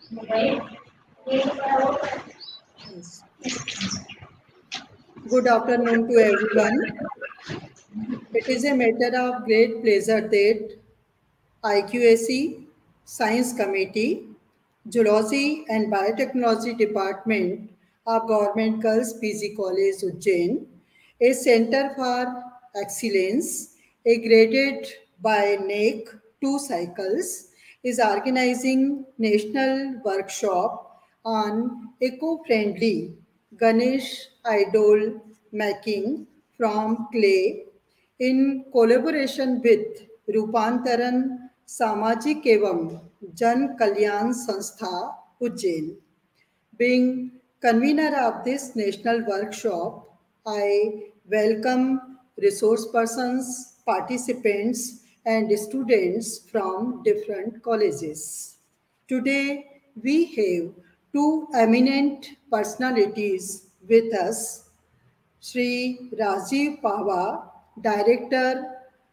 Yes. Good afternoon to everyone. It is a matter of great pleasure that IQAC Science Committee, Zoology and Biotechnology Department of Government Girls PG College Ujjain, a Center for Excellence, a graded by NAC 2 cycles, is organizing national workshop on eco-friendly Ganesh idol making from clay in collaboration with रूपांतरण सामाजिक एवं जन कल्याण संस्था Ujjain. Being convener of this national workshop, I welcome resource persons, participants, and students from different colleges. Today, we have two eminent personalities with us. Shri Rajiv Pava, Director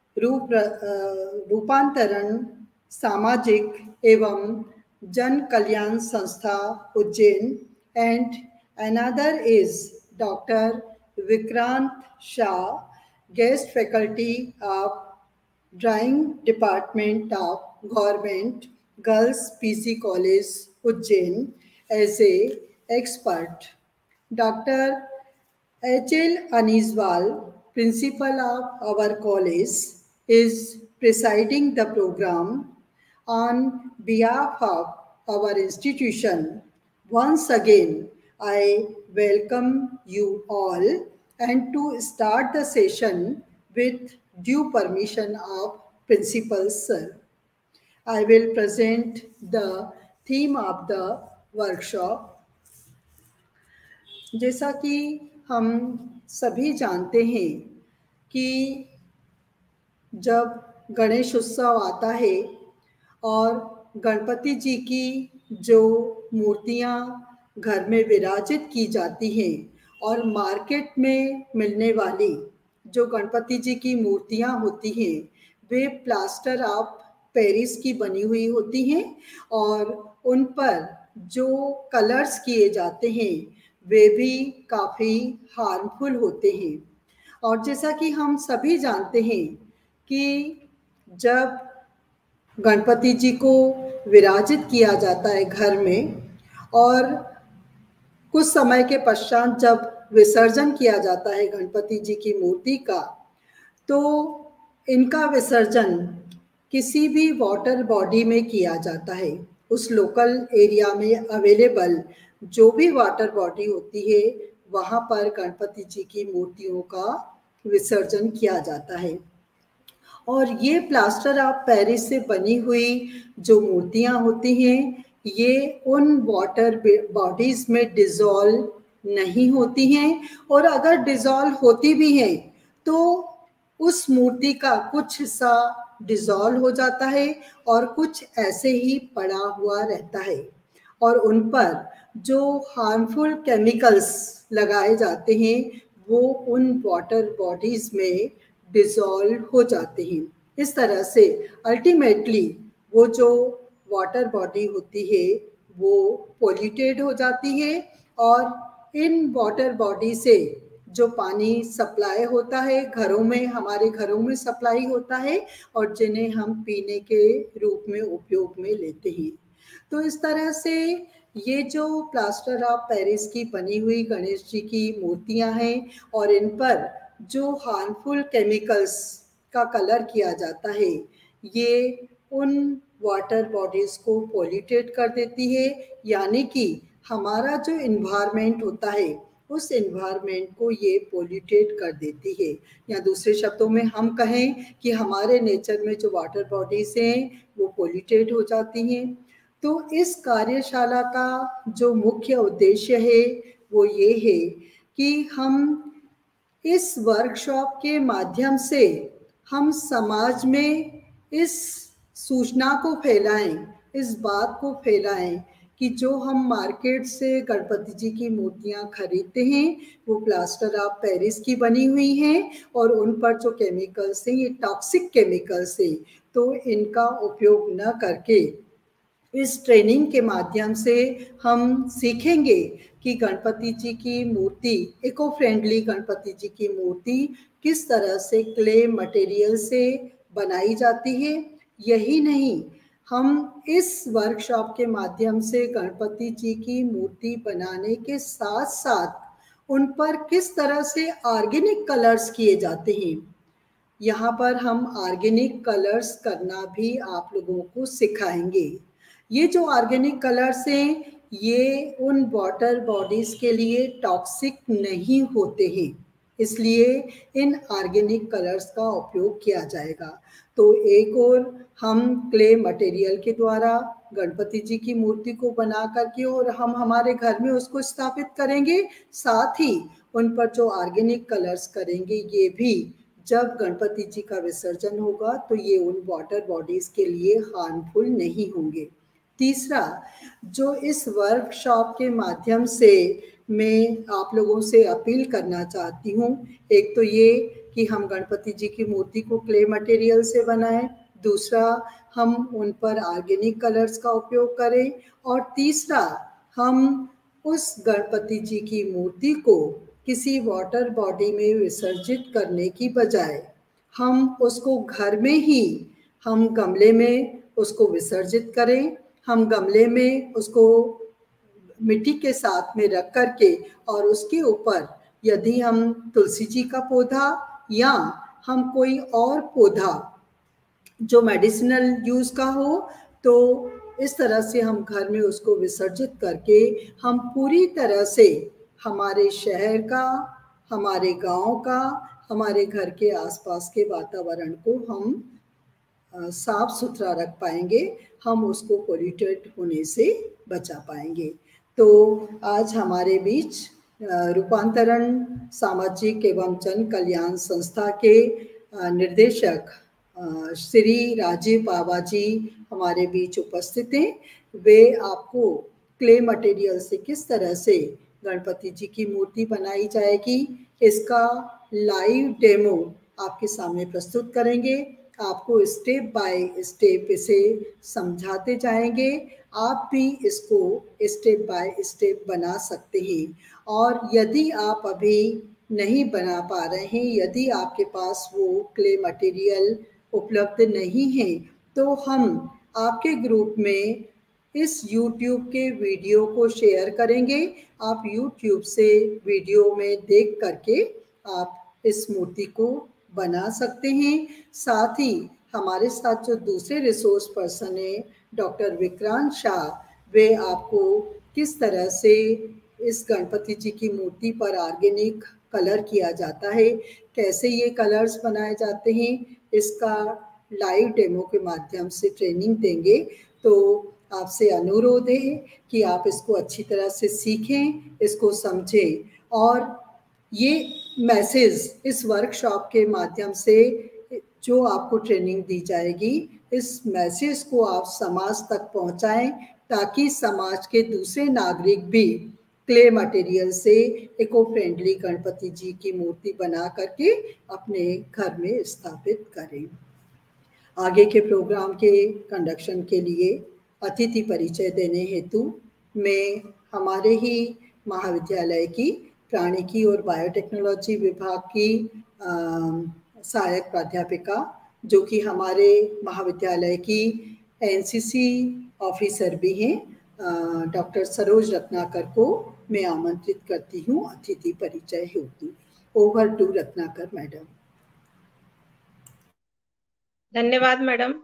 रूपांतरण सामाजिक एवं जन कल्याण संस्था Ujjain, and another is Dr. Vikrant Shah, guest faculty of Drawing Department of Government Girls PG College Ujjain as a expert. Dr. H.L. Aniswal, principal of our college, is presiding the program on behalf of our institution. Once again, I welcome you all, and to start the session with due permission of Principal Sir, I will present the theme of the workshop. जैसा कि हम सभी जानते हैं कि जब गणेश उत्सव आता है और गणपति जी की जो मूर्तियां घर में विराजित की जाती हैं और मार्केट में मिलने वाली जो गणपति जी की मूर्तियां होती हैं वे प्लास्टर ऑफ पेरिस की बनी हुई होती हैं और उन पर जो कलर्स किए जाते हैं वे भी काफ़ी हार्मफुल होते हैं. और जैसा कि हम सभी जानते हैं कि जब गणपति जी को विराजित किया जाता है घर में और कुछ समय के पश्चात जब विसर्जन किया जाता है गणपति जी की मूर्ति का, तो इनका विसर्जन किसी भी वाटर बॉडी में किया जाता है. उस लोकल एरिया में अवेलेबल जो भी वाटर बॉडी होती है वहाँ पर गणपति जी की मूर्तियों का विसर्जन किया जाता है. और ये प्लास्टर ऑफ पेरिस से बनी हुई जो मूर्तियाँ होती हैं ये उन वाटर बॉडीज में डिज़ोल्व नहीं होती हैं, और अगर डिज़ोल्व होती भी हैं तो उस मूर्ति का कुछ हिस्सा डिज़ोल्व हो जाता है और कुछ ऐसे ही पड़ा हुआ रहता है, और उन पर जो हार्मफुल केमिकल्स लगाए जाते हैं वो उन वाटर बॉडीज में डिज़ोल्व हो जाते हैं. इस तरह से अल्टीमेटली वो जो वाटर बॉडी होती है वो पोल्यूटेड हो जाती है, और इन वाटर बॉडी से जो पानी सप्लाई होता है घरों में, हमारे घरों में सप्लाई होता है और जिन्हें हम पीने के रूप में उपयोग में लेते हैं. तो इस तरह से ये जो प्लास्टर ऑफ पेरिस की बनी हुई गणेश जी की मूर्तियां हैं और इन पर जो हार्मफुल केमिकल्स का कलर किया जाता है ये उन वाटर बॉडीज को पोल्यूटेट कर देती है, यानी कि हमारा जो इन्वायरमेंट होता है उस इन्वायरमेंट को ये पोल्यूटेट कर देती है. या दूसरे शब्दों में हम कहें कि हमारे नेचर में जो वाटर बॉडीज हैं वो पोल्यूटेट हो जाती हैं. तो इस कार्यशाला का जो मुख्य उद्देश्य है वो ये है कि हम इस वर्कशॉप के माध्यम से हम समाज में इस सूचना को फैलाएं, इस बात को फैलाएं कि जो हम मार्केट से गणपति जी की मूर्तियां खरीदते हैं वो प्लास्टर ऑफ पेरिस की बनी हुई हैं और उन पर जो केमिकल्स हैं ये टॉक्सिक केमिकल्स हैं. तो इनका उपयोग न करके इस ट्रेनिंग के माध्यम से हम सीखेंगे कि गणपति जी की मूर्ति, इको फ्रेंडली गणपति जी की मूर्ति किस तरह से क्ले मटेरियल से बनाई जाती है। यही नहीं, हम इस वर्कशॉप के माध्यम से गणपति जी की मूर्ति बनाने के साथ साथ उन पर किस तरह से ऑर्गेनिक कलर्स किए जाते हैं, यहाँ पर हम ऑर्गेनिक कलर्स करना भी आप लोगों को सिखाएंगे। ये जो ऑर्गेनिक कलर्स हैं, ये उन वाटर बॉडीज के लिए टॉक्सिक नहीं होते हैं, इसलिए इन ऑर्गेनिक कलर्स का उपयोग किया जाएगा। तो एक और हम क्ले मटेरियल के द्वारा गणपति जी की मूर्ति को बना करके और हम हमारे घर में उसको स्थापित करेंगे, साथ ही उन पर जो ऑर्गेनिक कलर्स करेंगे ये भी जब गणपति जी का विसर्जन होगा तो ये उन वाटर बॉडीज के लिए हार्मफुल नहीं होंगे। तीसरा, जो इस वर्कशॉप के माध्यम से मैं आप लोगों से अपील करना चाहती हूँ, एक तो ये कि हम गणपति जी की मूर्ति को क्ले मटेरियल से बनाएं, दूसरा हम उन पर ऑर्गेनिक कलर्स का उपयोग करें, और तीसरा हम उस गणपति जी की मूर्ति को किसी वाटर बॉडी में विसर्जित करने की बजाय हम उसको घर में ही हम गमले में उसको विसर्जित करें। हम गमले में उसको मिट्टी के साथ में रख करके और उसके ऊपर यदि हम तुलसी जी का पौधा या हम कोई और पौधा जो मेडिसिनल यूज का हो, तो इस तरह से हम घर में उसको विसर्जित करके हम पूरी तरह से हमारे शहर का, हमारे गांव का, हमारे घर के आसपास के वातावरण को हम साफ सुथरा रख पाएंगे, हम उसको पोल्यूटेड होने से बचा पाएंगे। तो आज हमारे बीच रूपांतरण सामाजिक एवं जन कल्याण संस्था के निर्देशक श्री राजीव बाबा जी हमारे बीच उपस्थित हैं। वे आपको क्ले मटेरियल से किस तरह से गणपति जी की मूर्ति बनाई जाएगी, इसका लाइव डेमो आपके सामने प्रस्तुत करेंगे। आपको स्टेप बाय स्टेप इसे समझाते जाएंगे। आप भी इसको स्टेप बाय स्टेप बना सकते हैं, और यदि आप अभी नहीं बना पा रहे हैं, यदि आपके पास वो क्ले मटेरियल उपलब्ध नहीं है, तो हम आपके ग्रुप में इस YouTube के वीडियो को शेयर करेंगे। आप YouTube से वीडियो में देख करके आप इस मूर्ति को बना सकते हैं। साथ ही हमारे साथ जो दूसरे रिसोर्स पर्सन है डॉक्टर विक्रांत शाह, वे आपको किस तरह से इस गणपति जी की मूर्ति पर ऑर्गेनिक कलर किया जाता है, कैसे ये कलर्स बनाए जाते हैं, इसका लाइव डेमो के माध्यम से ट्रेनिंग देंगे। तो आपसे अनुरोध है कि आप इसको अच्छी तरह से सीखें, इसको समझें, और ये मैसेज इस वर्कशॉप के माध्यम से जो आपको ट्रेनिंग दी जाएगी, इस मैसेज को आप समाज तक पहुंचाएं, ताकि समाज के दूसरे नागरिक भी क्ले मटेरियल से इको फ्रेंडली गणपति जी की मूर्ति बना करके अपने घर में स्थापित करें। आगे के प्रोग्राम के कंडक्शन के लिए अतिथि परिचय देने हेतु मैं हमारे ही महाविद्यालय की प्राणिकी और बायोटेक्नोलॉजी विभाग की सहायक प्राध्यापिका, जो कि हमारे महाविद्यालय की एनसीसी ऑफिसर भी हैं, डॉक्टर सरोज रत्नाकर को मैं आमंत्रित करती हूँ अतिथि परिचय हेतु। Over to Ratnakar madam. धन्यवाद मैडम।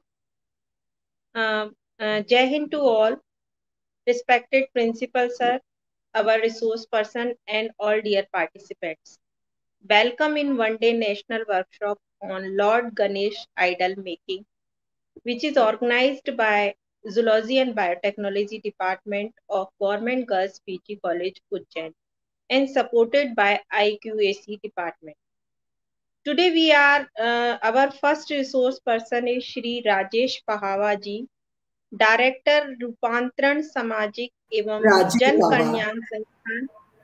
जय हिंद to all, respected principal sir, our resource person and all dear participants. Welcome in one-day national workshop on Lord Ganesh idol making, which is organized by Zoology and Biotechnology Department of Government Girls PG College, Ujjain, and supported by IQAC Department. Today we are our first resource person is Shri Rajesh Pahawa ji, director रूपांतरण सामाजिक एवं जन कल्याण संस्थान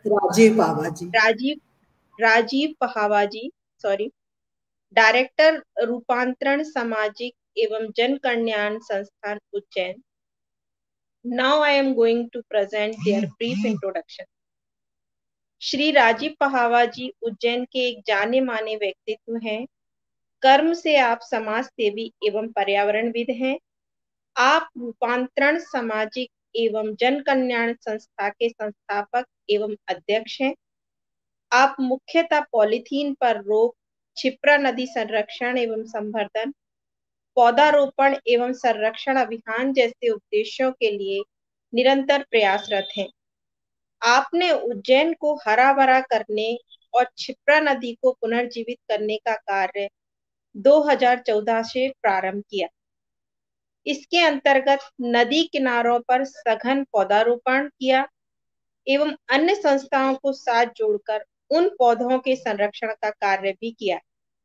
राजीव पहावा जी, sorry, director रूपांतरण सामाजिक एवं जन कल्याण संस्थान Ujjain, Now I am going to present their brief introduction. Shri Rajeev Pahawa जी उज्जैन के एक जाने माने व्यक्तित्व हैं। कर्म से आप समाज सेवी एवं पर्यावरणविद हैं। आप रूपांतरण सामाजिक एवं जन कल्याण संस्था के संस्थापक एवं अध्यक्ष हैं। आप मुख्यतः पॉलीथीन पर रोक, क्षिप्रा नदी संरक्षण एवं संवर्धन, पौधारोपण एवं संरक्षण अभियान जैसे उद्देश्यों के लिए निरंतर प्रयासरत हैं। आपने उज्जैन को हरा भरा करने और क्षिप्रा नदी को पुनर्जीवित करने का कार्य 2014 से प्रारंभ किया। इसके अंतर्गत नदी किनारों पर सघन पौधारोपण किया एवं अन्य संस्थाओं को साथ जोड़कर उन पौधों के संरक्षण का कार्य भी किया।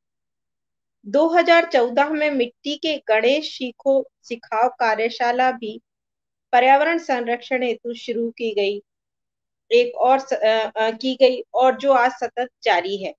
2014 में मिट्टी के गणेश सिखाव कार्यशाला भी पर्यावरण संरक्षण हेतु शुरू की गई और जो आज सतत जारी है।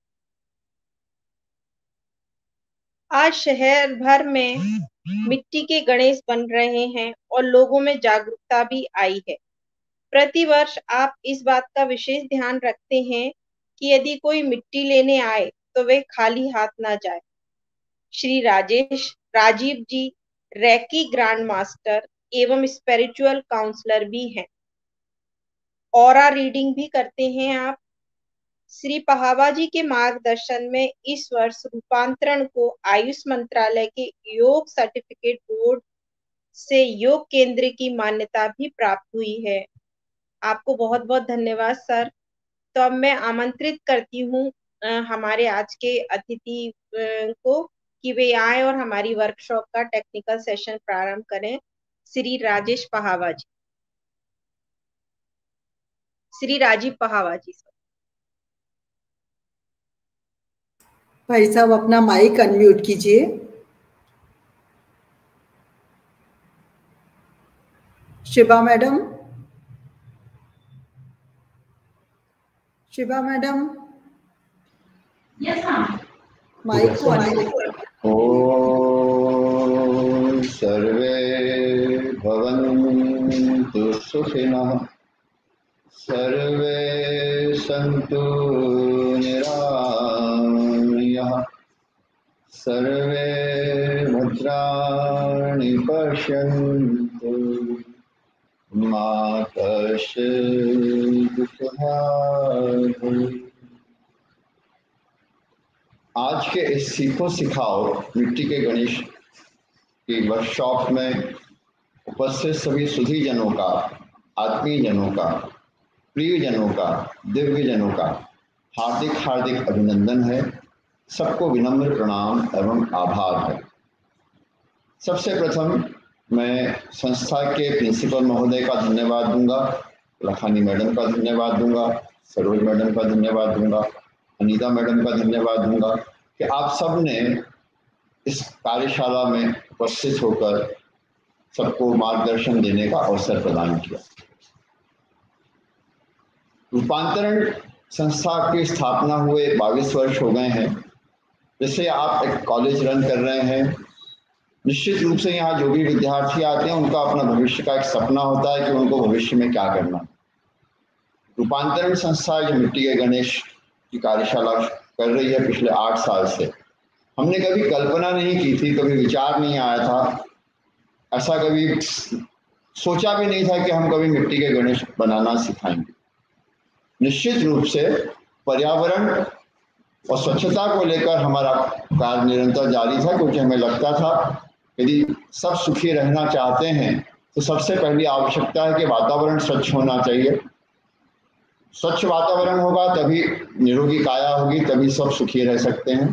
आज शहर भर में मिट्टी के गणेश बन रहे हैं और लोगों में जागरूकता भी आई है। प्रतिवर्ष आप इस बात का विशेष ध्यान रखते हैं कि यदि कोई मिट्टी लेने आए तो वे खाली हाथ ना जाए। Shri Rajeev ji reiki grand master एवं स्पिरिचुअल काउंसलर भी हैं। ऑरा रीडिंग भी करते हैं आप। श्री पहावा जी के मार्गदर्शन में इस वर्ष रूपांतरण को आयुष मंत्रालय के योग सर्टिफिकेट बोर्ड से योग केंद्र की मान्यता भी प्राप्त हुई है। आपको बहुत बहुत धन्यवाद सर। तो अब मैं आमंत्रित करती हूँ हमारे आज के अतिथि को कि वे आए और हमारी वर्कशॉप का टेक्निकल सेशन प्रारंभ करें। श्री राजेश पहावा जी, श्री राजीव पहावा जी सर। भाई साहब अपना माइक अनम्यूट कीजिए। Shiva madam, Shiva madam, yes ma'am, mic को अनम्यूट। ओम सर्वे भवन्तु सुखिनः, सर्वे सन्तु निरामयाः, सर्वे भद्राणि पश्यन्तु मा कश्चित् दुःखभाग् भवेत्। आज के इस सीखो सिखाओ मिट्टी के गणेश की वर्कशॉप में उपस्थित सभी सुधीजनों का, आत्मीयजनों का, प्रियजनों का, दिव्यजनों का हार्दिक हार्दिक अभिनंदन है। सबको विनम्र प्रणाम एवं आभार है। सबसे प्रथम मैं संस्था के प्रिंसिपल महोदय का धन्यवाद दूंगा, लखानी मैडम का धन्यवाद दूंगा, सरोज मैडम का धन्यवाद दूंगा, अनीता मैडम का धन्यवाद दूंगा कि आप सब ने इस कार्यशाला में उपस्थित होकर सबको मार्गदर्शन देने का अवसर प्रदान किया। रूपांतरण संस्था की स्थापना हुए 22 वर्ष हो गए हैं। जैसे आप एक कॉलेज रन कर रहे हैं, निश्चित रूप से यहाँ जो भी विद्यार्थी आते हैं उनका अपना भविष्य का एक सपना होता है कि उनको भविष्य में क्या करना। रूपांतरण संस्था जो मिट्टी के गणेश की कार्यशाला कर रही है पिछले 8 साल से, हमने कभी कल्पना नहीं की थी, कभी विचार नहीं आया था, ऐसा कभी सोचा भी नहीं था कि हम कभी मिट्टी के गणेश बनाना सिखाएंगे। निश्चित रूप से पर्यावरण और स्वच्छता को लेकर हमारा कार्य निरंतर जारी था, क्योंकि हमें लगता था यदि सब सुखी रहना चाहते हैं तो सबसे पहली आवश्यकता है कि वातावरण स्वच्छ होना चाहिए। स्वच्छ वातावरण होगा तभी निरोगी काया होगी, तभी सब सुखी रह सकते हैं।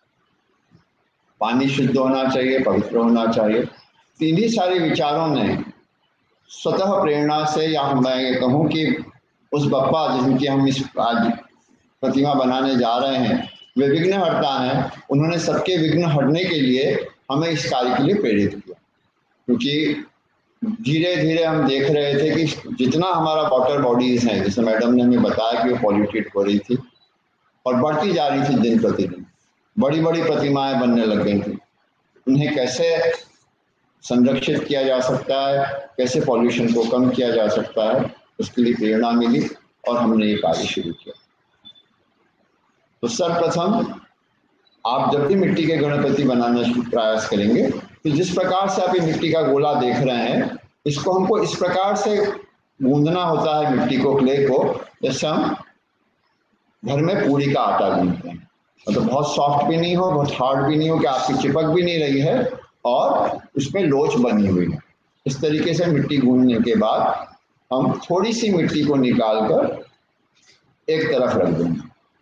पानी शुद्ध होना चाहिए, पवित्र होना चाहिए। इन्हीं सारे विचारों ने स्वतः प्रेरणा से, या मैं ये कहूँ कि उस बप्पा जिनकी हम इस आज प्रतिमा बनाने जा रहे हैं वे विघ्नहर्ता हैं, उन्होंने सबके विघ्न हटने के लिए हमें इस कार्य के लिए प्रेरित किया। क्योंकि धीरे धीरे हम देख रहे थे कि जितना हमारा वाटर बॉडीज हैं, जैसे मैडम ने हमें बताया कि वो पॉल्यूटेड हो रही थी और बढ़ती जा रही थी दिन प्रतिदिन, बड़ी बड़ी प्रतिमाएं बनने लग गई थी। उन्हें कैसे संरक्षित किया जा सकता है, कैसे पॉल्यूशन को कम किया जा सकता है, उसके लिए प्रेरणा मिली और हमने ये कार्य शुरू किया। तो सर्वप्रथम आप जब भी मिट्टी के गणपति बनाने का प्रयास करेंगे तो जिस प्रकार से आप ये मिट्टी का गोला देख रहे हैं, इसको हमको इस प्रकार से गूंदना होता है मिट्टी को, क्ले को, जैसे हम घर में पूरी का आटा गूंदते हैं। मतलब बहुत सॉफ्ट भी नहीं हो, बहुत हार्ड भी नहीं हो कि आपकी चिपक भी नहीं रही है और उसमें लोच बनी हुई है। इस तरीके से मिट्टी गूंदने के बाद हम थोड़ी सी मिट्टी को निकाल कर एक तरफ रख देंगे।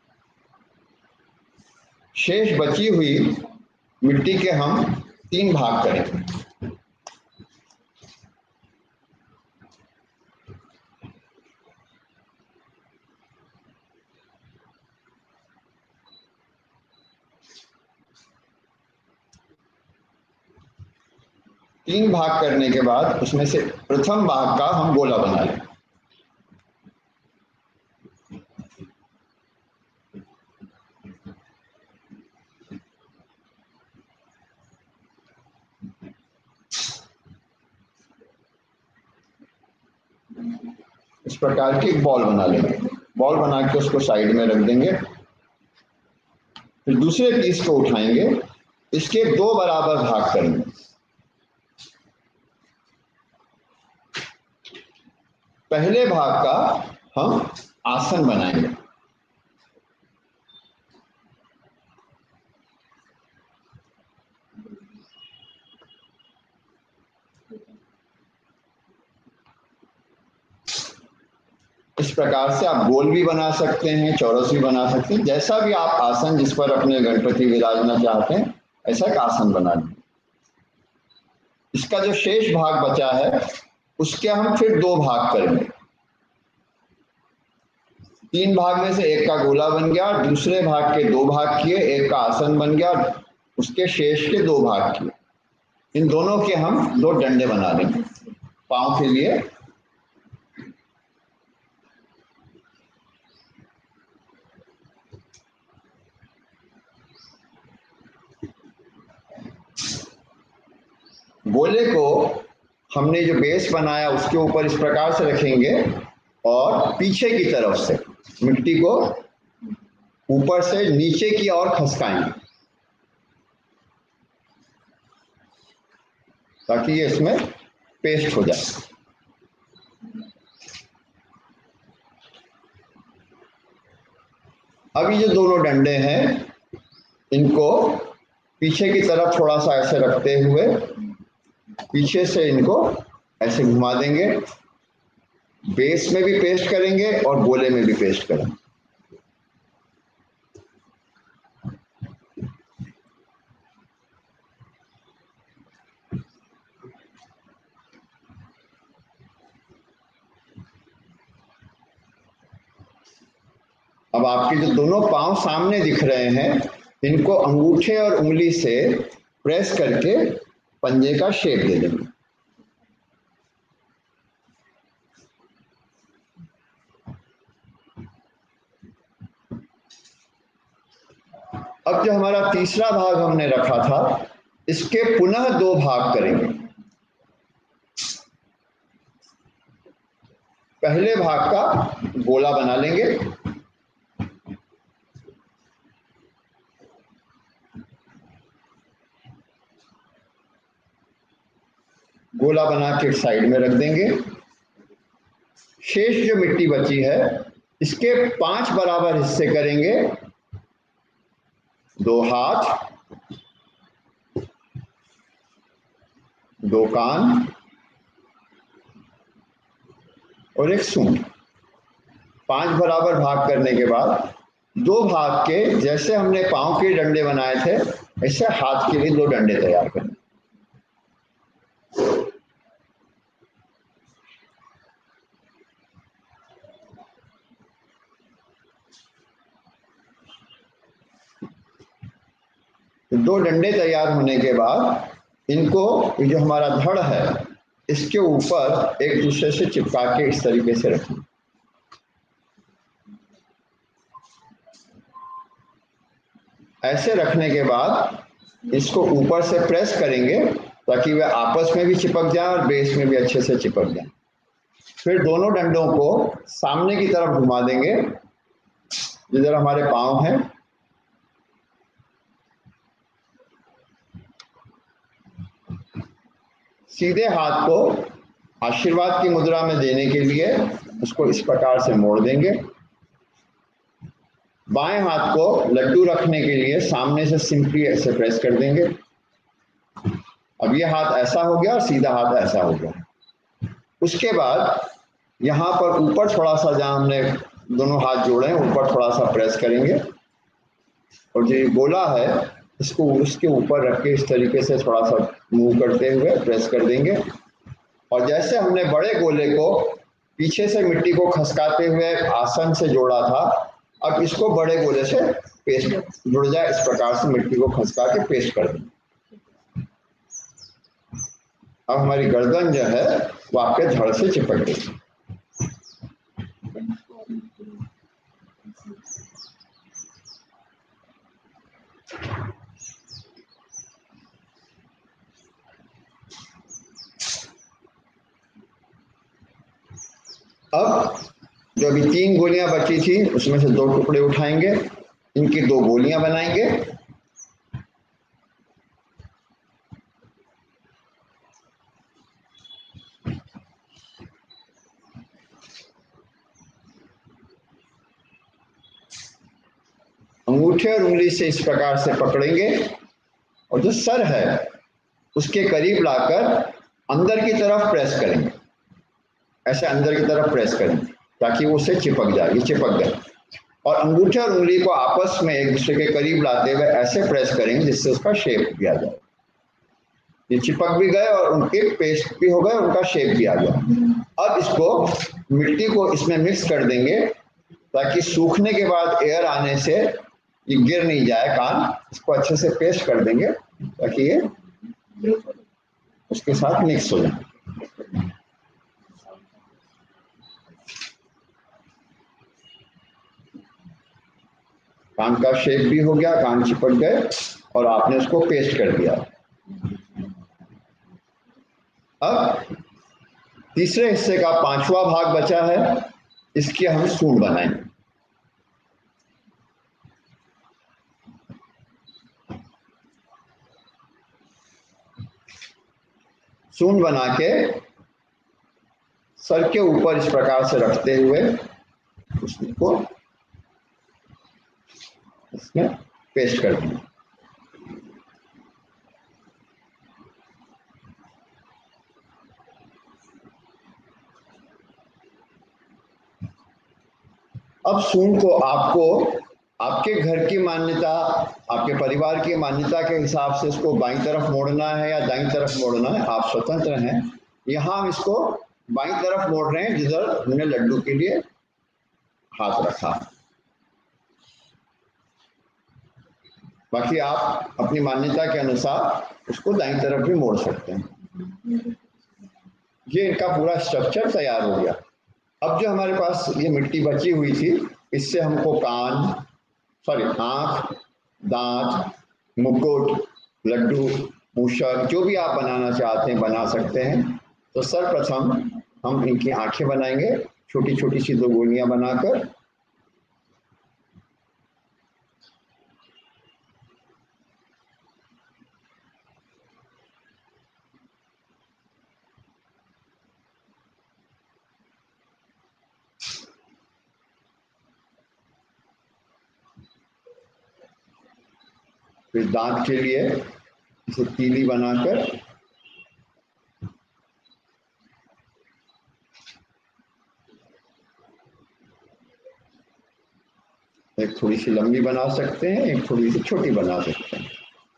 शेष बची हुई मिट्टी के हम 3 भाग करेंगे। तीन भाग करने के बाद उसमें से प्रथम भाग का हम गोला बना लेंगे। इस प्रकार की एक बॉल बना लेंगे। बॉल बना के उसको साइड में रख देंगे। फिर दूसरे पीस को उठाएंगे, इसके 2 बराबर भाग करेंगे। पहले भाग का हम आसन बनाएंगे। इस प्रकार से आप गोल भी बना सकते हैं, चौरस भी बना सकते हैं, जैसा भी आप आसन जिस पर अपने गणपति विराजना चाहते हैं ऐसा एक आसन बना लें। इसका जो शेष भाग बचा है उसके हम फिर 2 भाग करेंगे। 3 भाग में से एक का गोला बन गया, दूसरे भाग के 2 भाग किए, एक का आसन बन गया, उसके शेष के 2 भाग किए। इन दोनों के हम 2 डंडे बना लेंगे पांव के लिए। गोले को हमने जो बेस बनाया उसके ऊपर इस प्रकार से रखेंगे और पीछे की तरफ से मिट्टी को ऊपर से नीचे की ओर खसकाएंगे ताकि ये इसमें पेस्ट हो जाए। अब ये जो दोनों डंडे हैं इनको पीछे की तरफ थोड़ा सा ऐसे रखते हुए पीछे से इनको ऐसे घुमा देंगे। बेस में भी पेस्ट करेंगे और गोले में भी पेस्ट करेंगे। अब आपके जो दोनों पांव सामने दिख रहे हैं इनको अंगूठे और उंगली से प्रेस करके पंजे का शेप दे देंगे। अब जो हमारा तीसरा भाग हमने रखा था इसके पुनः 2 भाग करेंगे। पहले भाग का गोला बना लेंगे, गोला बना के साइड में रख देंगे। शेष जो मिट्टी बची है इसके 5 बराबर हिस्से करेंगे। 2 हाथ, 2 कान और 1 सूंड। 5 बराबर भाग करने के बाद 2 भाग के जैसे हमने पांव के डंडे बनाए थे ऐसे हाथ के लिए 2 डंडे तैयार करें। तो 2 डंडे तैयार होने के बाद इनको जो हमारा धड़ है इसके ऊपर एक दूसरे से चिपका के इस तरीके से रखें। ऐसे रखने के बाद इसको ऊपर से प्रेस करेंगे ताकि वे आपस में भी चिपक जाए और बेस में भी अच्छे से चिपक जाए। फिर दोनों डंडों को सामने की तरफ घुमा देंगे, जिधर हमारे पांव हैं। सीधे हाथ को आशीर्वाद की मुद्रा में देने के लिए उसको इस प्रकार से मोड़ देंगे। बाएं हाथ को लड्डू रखने के लिए सामने से सिंपली ऐसे प्रेस कर देंगे। अब ये हाथ ऐसा हो गया और सीधा हाथ ऐसा हो गया। उसके बाद यहाँ पर ऊपर थोड़ा सा, जहाँ हमने दोनों हाथ जोड़े हैं, ऊपर थोड़ा सा प्रेस करेंगे और जो ये गोला है इसको उसके ऊपर रख के इस तरीके से थोड़ा सा मूव करते हुए प्रेस कर देंगे। और जैसे हमने बड़े गोले को पीछे से मिट्टी को खसकाते हुए आसन से जोड़ा था, अब इसको बड़े गोले से पेस्ट जुड़ जाए, इस प्रकार से मिट्टी को खसका के पेस्ट कर दें। अब हमारी गर्दन जो है वो आपके धड़ से चिपक गई। अब जो अभी 3 गोलियां बची थी उसमें से 2 टुकड़े उठाएंगे, इनकी 2 गोलियां बनाएंगे। अंगूठे और उंगली से इस प्रकार से पकड़ेंगे और जो सर है उसके करीब लाकर अंदर की तरफ प्रेस करेंगे। ऐसे अंदर की तरफ प्रेस करेंगे ताकि वो उससे चिपक जाए। ये चिपक गए। और अंगूठे और उंगली को आपस में एक दूसरे के करीब लाते हुए ऐसे प्रेस करेंगे जिससे उसका शेप भी आ जाए। ये चिपक भी गए और उनके पेस्ट भी हो गए, उनका शेप भी आ गया। अब इसको मिट्टी को इसमें मिक्स कर देंगे ताकि सूखने के बाद एयर आने से ये गिर नहीं जाए कान। इसको अच्छे से पेस्ट कर देंगे ताकि ये उसके साथ मिक्स हो जाए। कान का शेप भी हो गया, कान चिपक गए और आपने उसको पेस्ट कर दिया। अब तीसरे हिस्से का 5वां भाग बचा है, इसकी हम सूंड बनाएंगे। सूंड बना के सर के ऊपर इस प्रकार से रखते हुए उसको इसमें पेस्ट कर देंगे। अब सूंड को आपको आपके घर की मान्यता, आपके परिवार की मान्यता के हिसाब से इसको बाईं तरफ मोड़ना है या दाईं तरफ मोड़ना है, आप स्वतंत्र हैं। यहाँ हम इसको बाईं तरफ मोड़ रहे हैं जिधर हमने लड्डू के लिए हाथ रखा। बाकी आप अपनी मान्यता के अनुसार उसको दाईं तरफ भी मोड़ सकते हैं। ये इनका पूरा स्ट्रक्चर तैयार हो गया। अब जो हमारे पास ये मिट्टी बची हुई थी, इससे हमको आँख, दांत, मुकुट, लड्डू, मूषक जो भी आप बनाना चाहते हैं बना सकते हैं। तो सर्वप्रथम हम इनकी आंखें बनाएंगे, छोटी छोटी सी 2 गोलियां बनाकर। फिर दांत के लिए इसे तीली बनाकर एक थोड़ी सी लंबी बना सकते हैं, एक थोड़ी सी छोटी बना सकते हैं।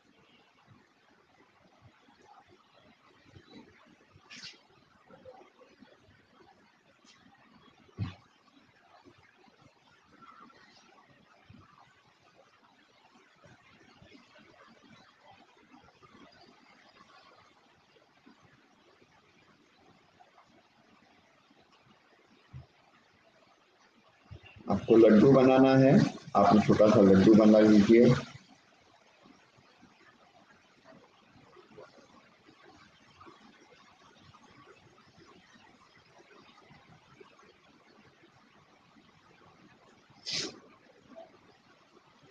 आपको लड्डू बनाना है, आप छोटा सा लड्डू बना लीजिए।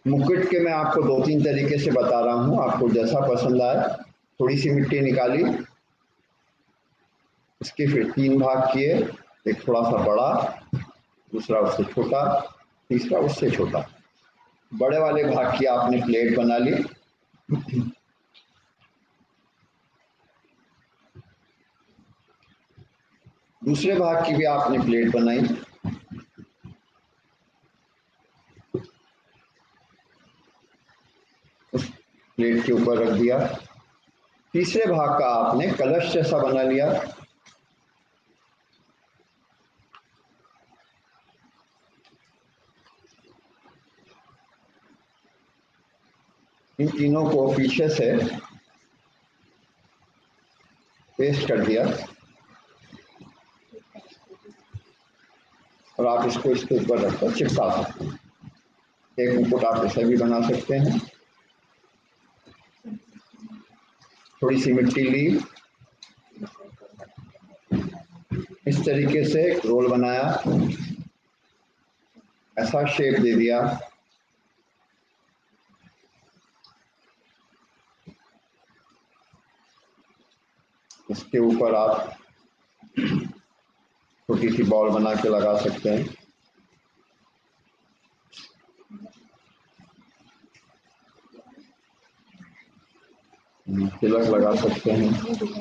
मुकुट के मैं आपको 2-3 तरीके से बता रहा हूँ, आपको जैसा पसंद आए। थोड़ी सी मिट्टी निकाली, इसके फिर 3 भाग किए, एक थोड़ा सा बड़ा, दूसरा उससे छोटा, तीसरा उससे छोटा। बड़े वाले भाग की आपने प्लेट बना ली। दूसरे भाग की भी आपने प्लेट बनाई। उस प्लेट के ऊपर रख दिया। तीसरे भाग का आपने कलश जैसा बना लिया। इन तीनों को पीछे से पेस्ट कर दिया और आप इसको इसके ऊपर रखकर चिपका सकते हैं। एक मुकुट आप ऐसे भी बना सकते हैं। थोड़ी सी मिट्टी ली, इस तरीके से एक रोल बनाया, ऐसा शेप दे दिया। इसके ऊपर आप छोटी सी बॉल बना के लगा सकते हैं। तिलक लगा सकते हैं।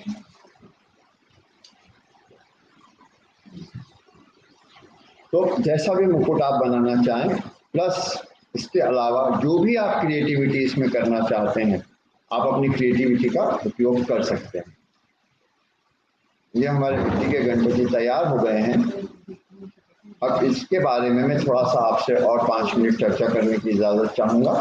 तो जैसा भी मुकुट आप बनाना चाहें, प्लस इसके अलावा जो भी आप क्रिएटिविटी इसमें करना चाहते हैं, आप अपनी क्रिएटिविटी का उपयोग कर सकते हैं। ये हमारे मिट्टी के गणपति तैयार हो गए हैं। अब इसके बारे में मैं थोड़ा सा आपसे और 5 मिनट चर्चा करने की इजाज़त चाहूँगा।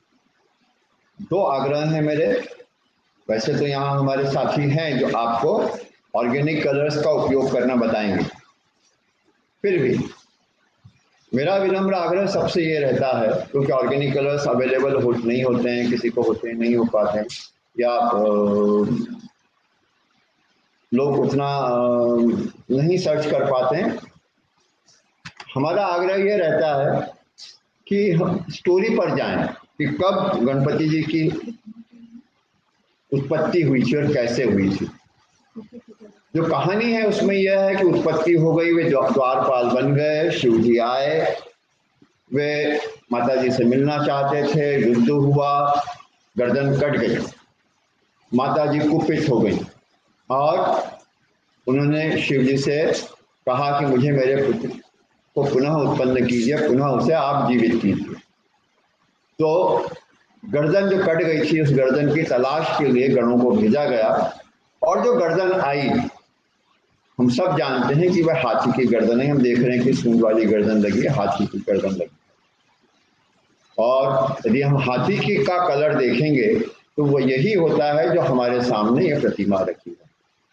2 आग्रह हैं मेरे। वैसे तो यहाँ हमारे साथी हैं जो आपको ऑर्गेनिक कलर्स का उपयोग करना बताएंगे, फिर भी मेरा विनम्र आग्रह सबसे ये रहता है, क्योंकि ऑर्गेनिक कलर्स अवेलेबल नहीं होते हैं, किसी को होते हैं, नहीं हो पाते हैं, या लोग उतना नहीं सर्च कर पाते हैं। हमारा आग्रह ये रहता है कि हम स्टोरी पर जाएं कि कब गणपति जी की उत्पत्ति हुई थी और कैसे हुई थी। जो कहानी है उसमें यह है कि उत्पत्ति हो गई, वे द्वारपाल बन गए, शिव जी आए, वे माता जी से मिलना चाहते थे, युद्ध हुआ, गर्दन कट गई, माता जी कुपित हो गई और उन्होंने शिव जी से कहा कि मुझे मेरे पुत्र को पुनः उत्पन्न कीजिए, पुनः उसे आप जीवित कीजिए। तो गर्दन जो कट गई थी, उस गर्दन की तलाश के लिए गणों को भेजा गया और जो गर्दन आई, हम सब जानते हैं कि वह हाथी की गर्दन है। हम देख रहे हैं कि सूंड वाली गर्दन लगी है, हाथी की गर्दन लगी। और यदि हम हाथी की का कलर देखेंगे तो वो यही होता है जो हमारे सामने ये प्रतिमा रखी है।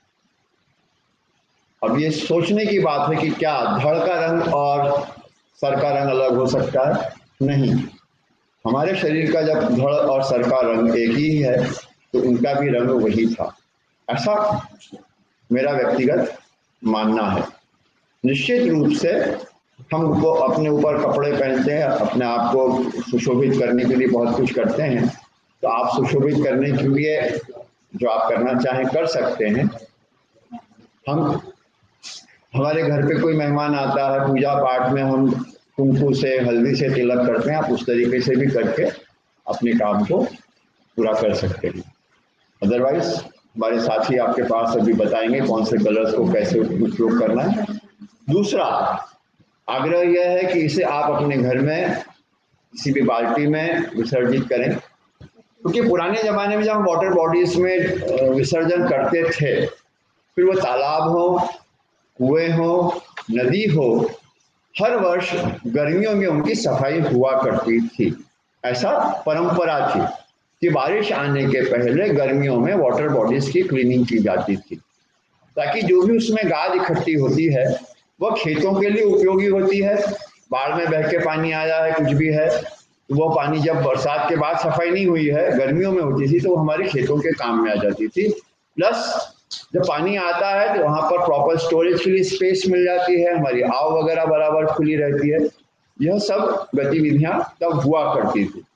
अब ये सोचने की बात है कि क्या धड़ का रंग और सर का रंग अलग हो सकता है? नहीं। हमारे शरीर का जब धड़ और सर का रंग एक ही है तो उनका भी रंग वही था, ऐसा मेरा व्यक्तिगत मानना है। निश्चित रूप से हम को अपने ऊपर कपड़े पहनते हैं, अपने आप को सुशोभित करने के लिए बहुत कुछ करते हैं, तो आप सुशोभित करने के लिए जो आप करना चाहें कर सकते हैं। हम हमारे घर पे कोई मेहमान आता है, पूजा पाठ में हम कुंकू से, हल्दी से तिलक करते हैं, आप उस तरीके से भी करके अपने काम को पूरा कर सकते हैं। अदरवाइज हमारे साथी आपके पास अभी बताएंगे कौन से कलर्स को कैसे उपयोग करना है। दूसरा आग्रह यह है कि इसे आप अपने घर में किसी भी बाल्टी में विसर्जित करें, क्योंकि पुराने ज़माने में जब हम वाटर बॉडीज में विसर्जन करते थे, फिर वो तालाब हो, कुएं हो, नदी हो, हर वर्ष गर्मियों में उनकी सफाई हुआ करती थी। ऐसा परंपरा थी कि बारिश आने के पहले गर्मियों में वाटर बॉडीज की क्लीनिंग की जाती थी, ताकि जो भी उसमें गाद इकट्ठी होती है वह खेतों के लिए उपयोगी होती है। बाढ़ में बह के पानी आया है, कुछ भी है, तो वो पानी जब बरसात के बाद सफाई नहीं हुई है, गर्मियों में होती थी, तो वो हमारे खेतों के काम में आ जाती थी। प्लस जब पानी आता है तो वहां पर प्रॉपर स्टोरेज के लिए स्पेस मिल जाती है, हमारी आव वगैरह बराबर खुली रहती है। यह सब गतिविधियां तब हुआ करती थी।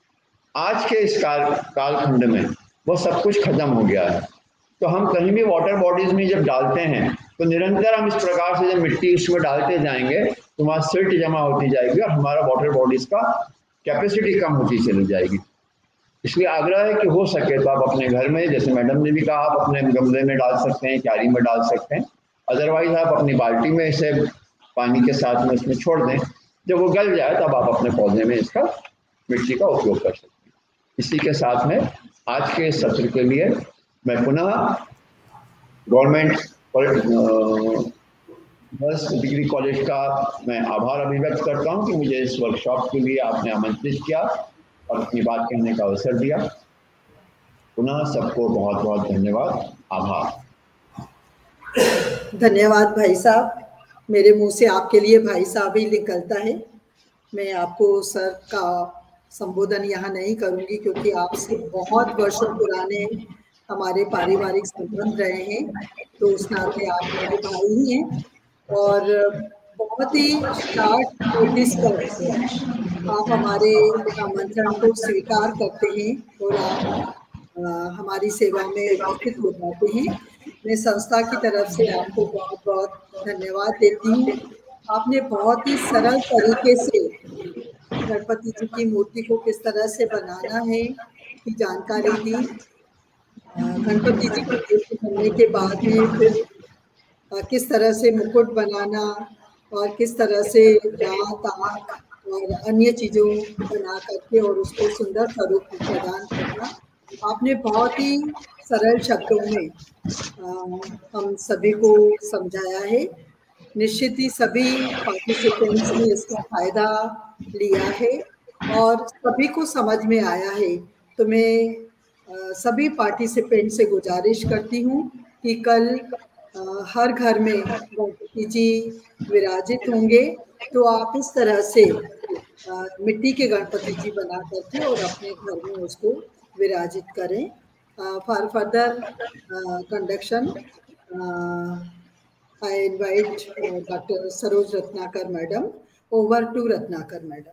आज के इस कालखंड में वो सब कुछ खत्म हो गया है। तो हम कहीं भी वाटर बॉडीज में जब डालते हैं तो निरंतर हम इस प्रकार से जब मिट्टी उसमें डालते जाएंगे तो वहाँ सिल्ट जमा होती जाएगी और हमारा वाटर बॉडीज का कैपेसिटी कम होती चली जाएगी। इसलिए आग्रह है कि हो सके तो आप अपने घर में, जैसे मैडम ने भी कहा, आप अपने गमले में डाल सकते हैं, क्यारी में डाल सकते हैं, अदरवाइज आप अपनी बाल्टी में इसे पानी के साथ में इसमें छोड़ दें। जब वो गल जाए तब आप अपने पौधे में इसका मिट्टी का उपयोग कर सकते हैं। इसी के साथ में आज के सत्र के लिए मैं पुनः गवर्नमेंट गर्ल्स डिग्री कॉलेज का मैं आभार अभिव्यक्त करता हूं कि मुझे इस वर्कशॉप के लिए आपने आमंत्रित किया और अपनी बात कहने का अवसर दिया। पुनः सबको बहुत बहुत धन्यवाद, आभार। धन्यवाद भाई साहब। मेरे मुंह से आपके लिए भाई साहब ही निकलता है। मैं आपको सर का संबोधन यहाँ नहीं करूंगी क्योंकि आपसे बहुत वर्षों पुराने हमारे पारिवारिक संबंध रहे हैं, तो उस नाते आप मेरे भाई ही हैं और बहुत ही शॉर्ट नोटिस पर आप हमारे आमंत्रण को स्वीकार करते हैं और आप हमारी सेवा में उपस्थित हो जाते हैं। मैं संस्था की तरफ से आपको बहुत बहुत धन्यवाद देती हूँ। आपने बहुत ही सरल तरीके से गणपति जी की मूर्ति को किस तरह से बनाना है की जानकारी दी। गणपति जी की मूर्ति बनने के बाद में फिर किस तरह से मुकुट बनाना और किस तरह से दांत, आँख और अन्य चीज़ों बना करके और उसको सुंदर स्वरूप प्रदान करना, आपने बहुत ही सरल शब्दों में हम सभी को समझाया है। निश्चित ही सभी पार्टिसिपेंट्स ने इसका फायदा लिया है और सभी को समझ में आया है। तो मैं सभी पार्टिसिपेंट से गुजारिश करती हूँ कि कल हर घर में गणपति जी विराजित होंगे, तो आप इस तरह से मिट्टी के गणपति जी बना करके और अपने घर में उसको विराजित करें। For further conduction I invite Dr. Saroj Ratnakar Madam. Over to Ratnakar Madam.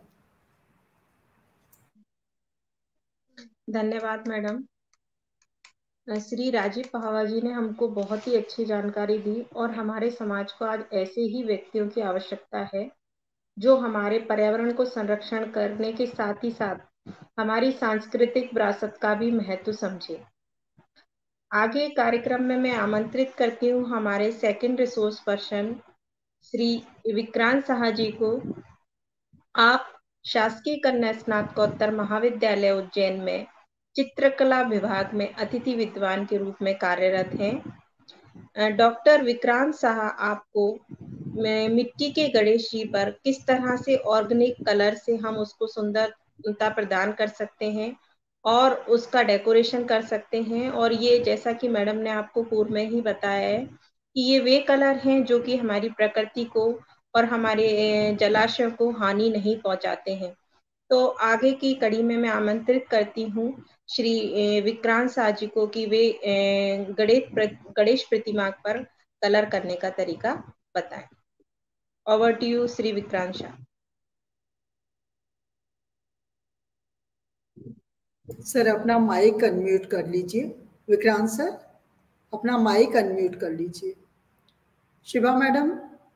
धन्यवाद मैडम। श्री राजीव पहावा जी ने हमको बहुत ही अच्छी जानकारी दी और हमारे समाज को आज ऐसे ही व्यक्तियों की आवश्यकता है जो हमारे पर्यावरण को संरक्षण करने के साथ ही साथ हमारी सांस्कृतिक विरासत का भी महत्व समझे। आगे कार्यक्रम में मैं आमंत्रित करती हूँ हमारे second resource person Shri Vikrant Saha ji को। आप शासकीय कन्या स्नातकोत्तर महाविद्यालय उज्जैन में चित्रकला विभाग में अतिथि विद्वान के रूप में कार्यरत हैं। डॉक्टर विक्रांत साहा आपको मिट्टी के गणेश जी पर किस तरह से ऑर्गेनिक कलर से हम उसको सुंदरता प्रदान कर सकते हैं और उसका डेकोरेशन कर सकते हैं। और ये जैसा कि मैडम ने आपको पूर्व में ही बताया है कि ये वे कलर हैं जो कि हमारी प्रकृति को और हमारे जलाशयों को हानि नहीं पहुंचाते हैं। तो आगे की कड़ी में मैं आमंत्रित करती हूँ श्री विक्रांत साहा जी को कि वे गणेश प्रतिमा पर कलर करने का तरीका बताएं। Over to you Shri Vikrant Shah. Sir अपना माइक अनम्यूट कर लीजिए। विक्रांत सर अपना माइक अनम्यूट कर लीजिए। शिवा मैडम।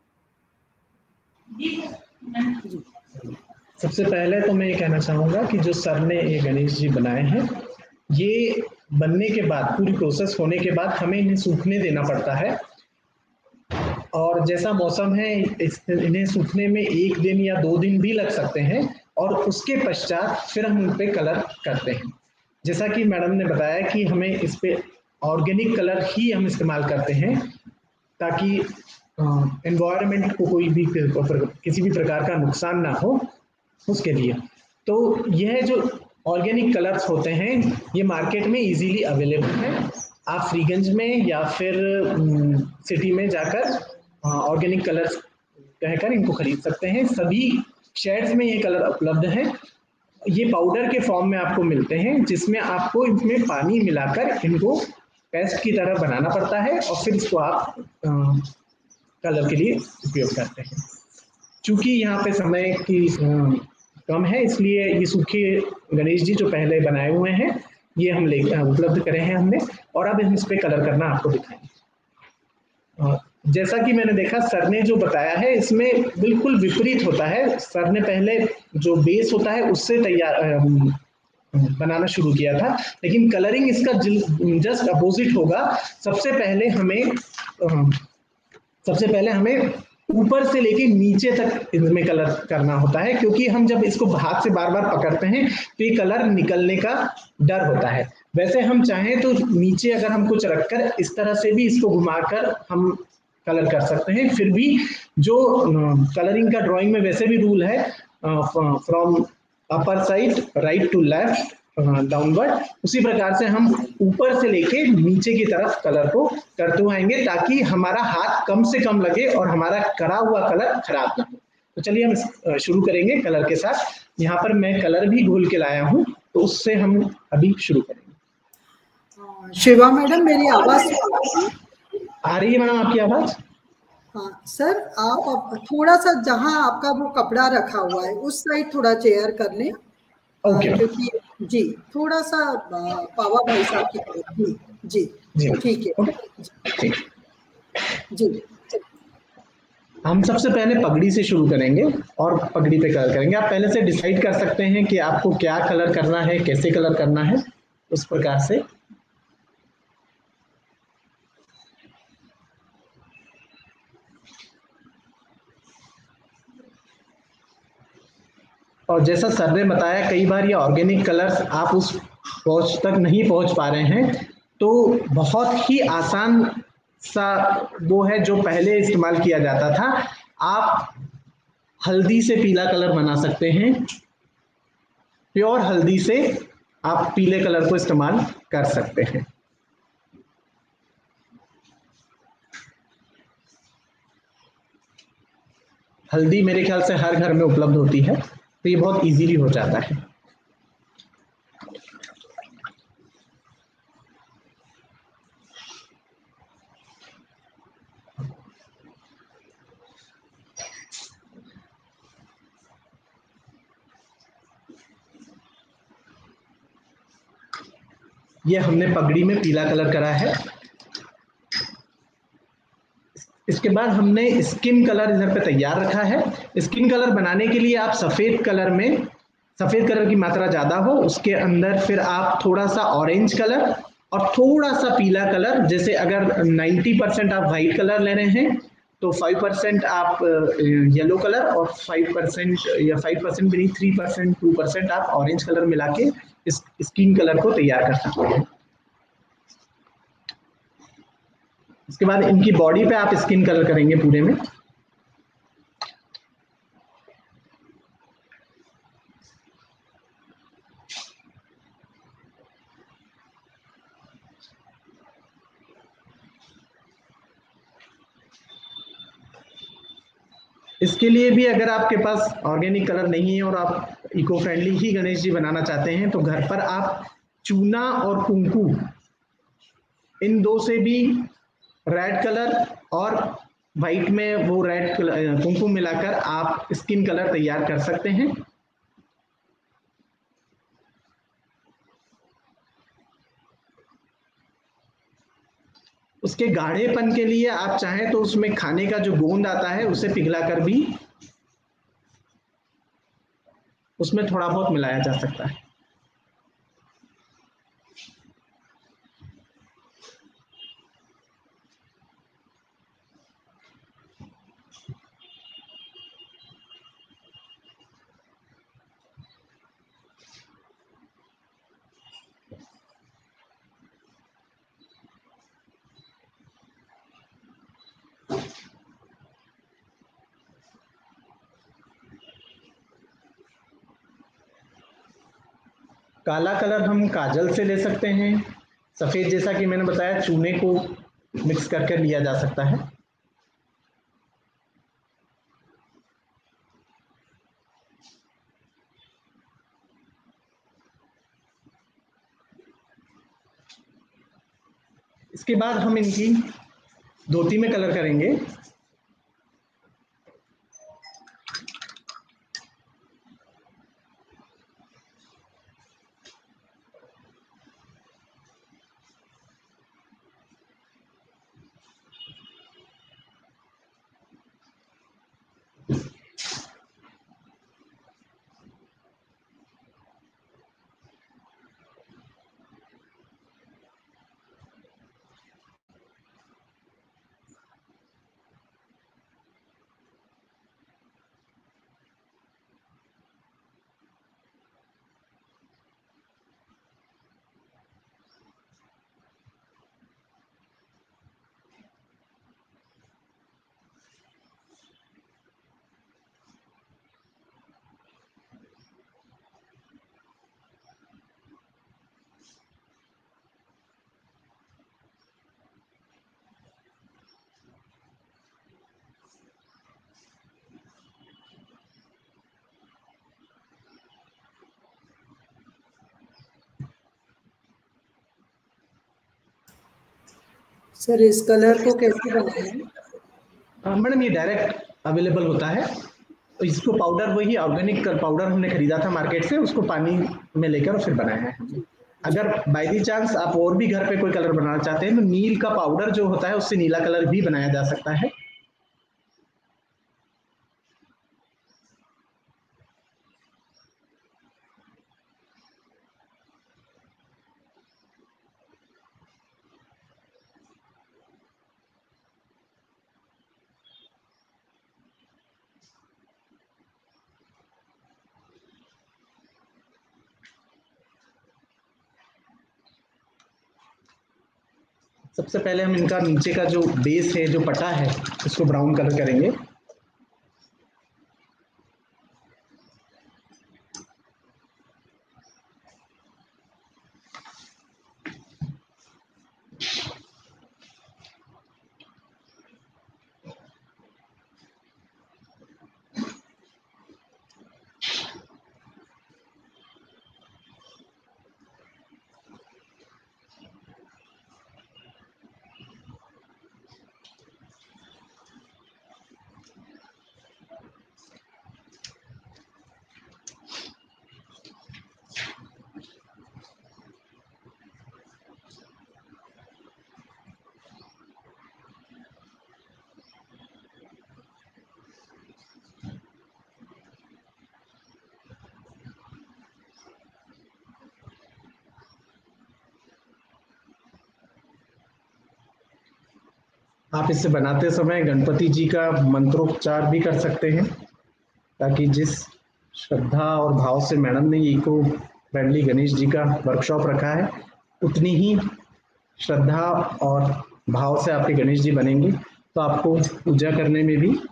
सबसे पहले तो मैं ये कहना चाहूँगा कि जो सर ने ये गणेश जी बनाए हैं, ये बनने के बाद पूरी प्रोसेस होने के बाद हमें इन्हें सूखने देना पड़ता है और जैसा मौसम है इन्हें सूखने में 1 दिन या 2 दिन भी लग सकते हैं और उसके पश्चात फिर हम उन पे कलर करते हैं। जैसा कि मैडम ने बताया कि हमें इस पे ऑर्गेनिक कलर ही हम इस्तेमाल करते हैं ताकि एनवायरनमेंट को कोई भी किसी भी प्रकार का नुकसान ना हो उसके लिए। तो यह जो ऑर्गेनिक कलर्स होते हैं ये मार्केट में इजीली अवेलेबल है। आप फ्रीगंज में या फिर सिटी में जाकर ऑर्गेनिक कलर्स कहकर इनको खरीद सकते हैं। सभी शेड्स में ये कलर उपलब्ध है। ये पाउडर के फॉर्म में आपको मिलते हैं जिसमें आपको इसमें पानी मिलाकर इनको पेस्ट की तरह बनाना पड़ता है और फिर इसको आप कलर के लिए उपयोग करते हैं। चूँकि यहाँ पे समय की कम है, इसलिए ये सूखे गणेश जी जो पहले बनाए हुए हैं ये हम ले उपलब्ध करे हैं हमने, और अब हम इस पे कलर करना आपको दिखाएंगे। जैसा कि मैंने देखा सर ने जो बताया है इसमें बिल्कुल विपरीत होता है। सर ने पहले जो बेस होता है उससे तैयार बनाना शुरू किया था, लेकिन कलरिंग इसका जस्ट अपोजिट होगा। सबसे पहले हमें ऊपर से लेके नीचे तक इसमें कलर करना होता है, क्योंकि हम जब इसको हाथ से बार बार पकड़ते हैं तो ये कलर निकलने का डर होता है। वैसे हम चाहें तो नीचे अगर हम कुछ रखकर इस तरह से भी इसको घुमाकर हम कलर कर सकते हैं। फिर भी जो कलरिंग का ड्राइंग में वैसे भी रूल है from upper side right to left downward, उसी प्रकार से हम ऊपर से लेके नीचे की तरफ कलर को करते हुए आएंगे ताकि हमारा हाथ कम से कम लगे और हमारा करा हुआ कलर खराब ना हो। तो चलिए हम शुरू करेंगे कलर के साथ। यहाँ पर मैं कलर भी घोल के लाया हूँ, तो उससे हम अभी शुरू करेंगे। शिवा मैडम, मेरी आवाज आ रही है मैडम आपकी आवाज? हाँ सर, आप थोड़ा सा जहाँ आपका वो कपड़ा रखा हुआ है उस साइड थोड़ा चेयर कर लें। क्योंकि जी थोड़ा सा पावा भाई साहब की तरफ। जी ठीक है जी। हम सबसे पहले पगड़ी से शुरू करेंगे और पगड़ी पे कलर करेंगे। आप पहले से डिसाइड कर सकते हैं कि आपको क्या कलर करना है, कैसे कलर करना है, उस प्रकार से। और जैसा सर ने बताया कई बार ये ऑर्गेनिक कलर्स आप उस पहुंच तक नहीं पहुंच पा रहे हैं, तो बहुत ही आसान सा वो है जो पहले इस्तेमाल किया जाता था। आप हल्दी से पीला कलर बना सकते हैं, प्योर हल्दी से आप पीले कलर को इस्तेमाल कर सकते हैं। हल्दी मेरे ख्याल से हर घर में उपलब्ध होती है, तो ये बहुत इजीली हो जाता है। ये हमने पगड़ी में पीला कलर करा है। इसके बाद हमने स्किन कलर इधर पे तैयार रखा है। स्किन कलर बनाने के लिए आप सफेद कलर की मात्रा ज्यादा हो, उसके अंदर फिर आप थोड़ा सा ऑरेंज कलर और थोड़ा सा पीला कलर, जैसे अगर 90% आप व्हाइट कलर ले रहे हैं तो 5% आप येलो कलर और 5% या 5% भी नहीं 3% 2% आप ऑरेंज कलर मिला के इस स्किन कलर को तैयार कर सकते हैं। इसके बाद इनकी बॉडी पे आप स्किन कलर करेंगे पूरे में। इसके लिए भी अगर आपके पास ऑर्गेनिक कलर नहीं है और आप इको फ्रेंडली ही गणेश जी बनाना चाहते हैं, तो घर पर आप चूना और कुंकू इन दो से भी रेड कलर और व्हाइट में वो रेड कुंकू मिलाकर आप स्किन कलर तैयार कर सकते हैं। उसके गाढ़ेपन के लिए आप चाहें तो उसमें खाने का जो गोंद आता है उसे पिघलाकर भी उसमें थोड़ा बहुत मिलाया जा सकता है। काला कलर हम काजल से ले सकते हैं। सफेद जैसा कि मैंने बताया चूने को मिक्स करके लिया जा सकता है। इसके बाद हम इनकी धोती में कलर करेंगे। सर इस कलर को कैसे बनाएं? मैडम ये डायरेक्ट अवेलेबल होता है। इसको पाउडर, वही ऑर्गेनिक पाउडर हमने खरीदा था मार्केट से, उसको पानी में लेकर फिर बनाया है। अगर बाय दी चांस आप और भी घर पे कोई कलर बनाना चाहते हैं तो नील का पाउडर जो होता है उससे नीला कलर भी बनाया जा सकता है। सबसे पहले हम इनका नीचे का जो बेस है, जो पट्टा है, उसको ब्राउन कलर करेंगे। आप इसे बनाते समय गणपति जी का मंत्रोच्चार भी कर सकते हैं, ताकि जिस श्रद्धा और भाव से मैडम ने इको फ्रेंडली गणेश जी का वर्कशॉप रखा है, उतनी ही श्रद्धा और भाव से आपके गणेश जी बनेंगे, तो आपको पूजा करने में भी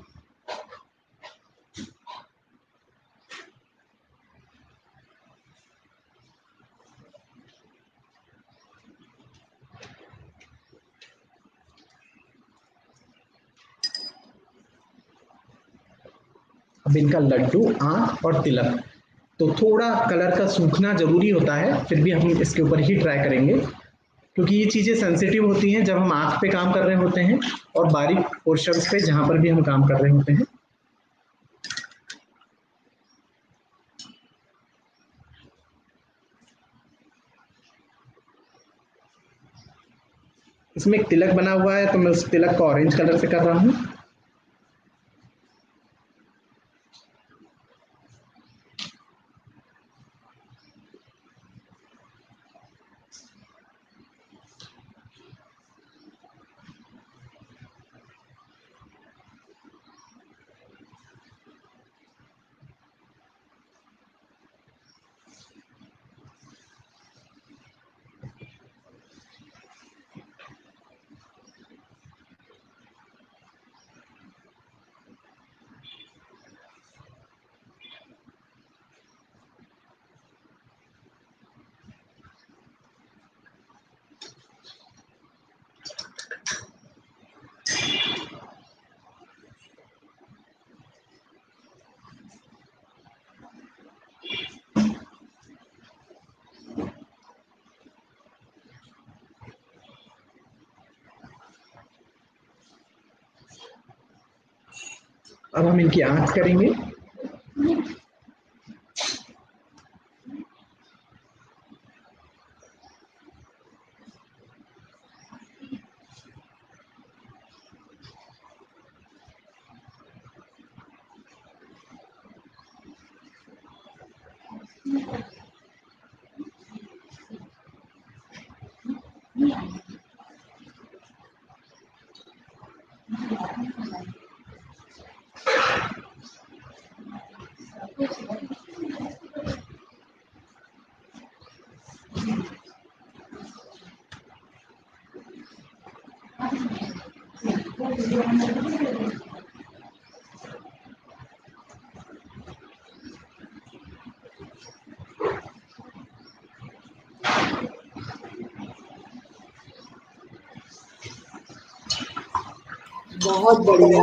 अब इनका लड्डू, आंख और तिलक, तो थोड़ा कलर का सूखना जरूरी होता है, फिर भी हम इसके ऊपर ही ट्राई करेंगे, क्योंकि ये चीज़ें सेंसिटिव होती हैं जब हम आंख पे काम कर रहे होते हैं और बारीक पोर्शंस पे जहां पर भी हम काम कर रहे होते हैं। इसमें एक तिलक बना हुआ है, तो मैं उस तिलक को ऑरेंज कलर से कर रहा हूँ। अब हम इनकी आंख करेंगे। बहुत बढ़िया,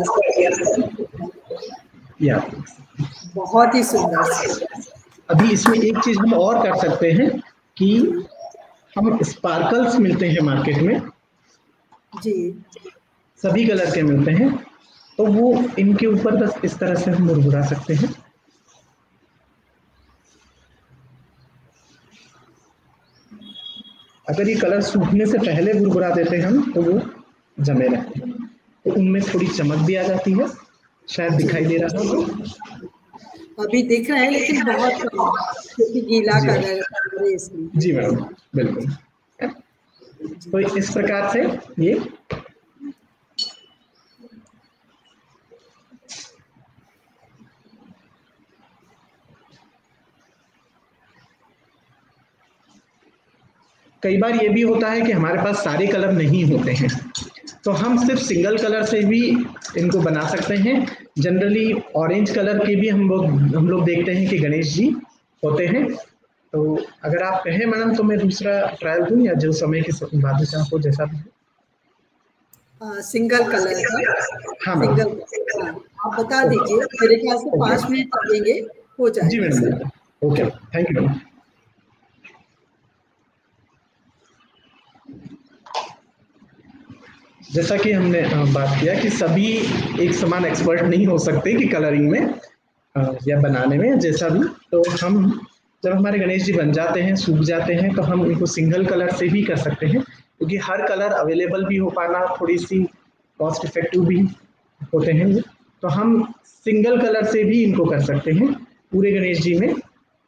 या बहुत ही सुंदर। अभी इसमें एक चीज हम और कर सकते हैं कि हम स्पार्कल्स मिलते हैं मार्केट में, जी, सभी कलर के मिलते हैं, तो वो इनके ऊपर बस इस तरह से हम मुरमुरा सकते हैं। अगर ये कलर सूखने से पहले बुरबुरा देते हम तो वो जमे रहते हैं, तो उनमें थोड़ी चमक भी आ जाती है, शायद दिखाई दे रहा हो। अभी दिख रहा है लेकिन बहुत कम, क्योंकि गीला जी कलर है इसलिए। जी मैडम, बिल्कुल। तो इस प्रकार से ये कई बार ये भी होता है कि हमारे पास सारे कलर नहीं होते हैं, तो हम सिर्फ सिंगल कलर से भी इनको बना सकते हैं। जनरली ऑरेंज कलर के भी हम लोग देखते हैं कि गणेश जी होते हैं। तो अगर आप कहें मैडम तो मैं दूसरा ट्रायल दूं, या जो समय के बाद से आपको जैसा भी सिंगल कलर का। हाँ सिंगल, हाँ, आप बता दीजिए, मेरे ख्याल से 5 मिनट लगेंगे, हो जाएगा। जी madam, okay, thank you madam. जैसा कि हमने बात किया कि सभी एक समान एक्सपर्ट नहीं हो सकते कि कलरिंग में या बनाने में, जैसा भी। तो हम जब हमारे गणेश जी बन जाते हैं, सूख जाते हैं, तो हम इनको सिंगल कलर से भी कर सकते हैं, क्योंकि हर कलर अवेलेबल भी हो पाना थोड़ी सी कॉस्ट इफेक्टिव भी होते हैं। तो हम सिंगल कलर से भी इनको कर सकते हैं पूरे गणेश जी में।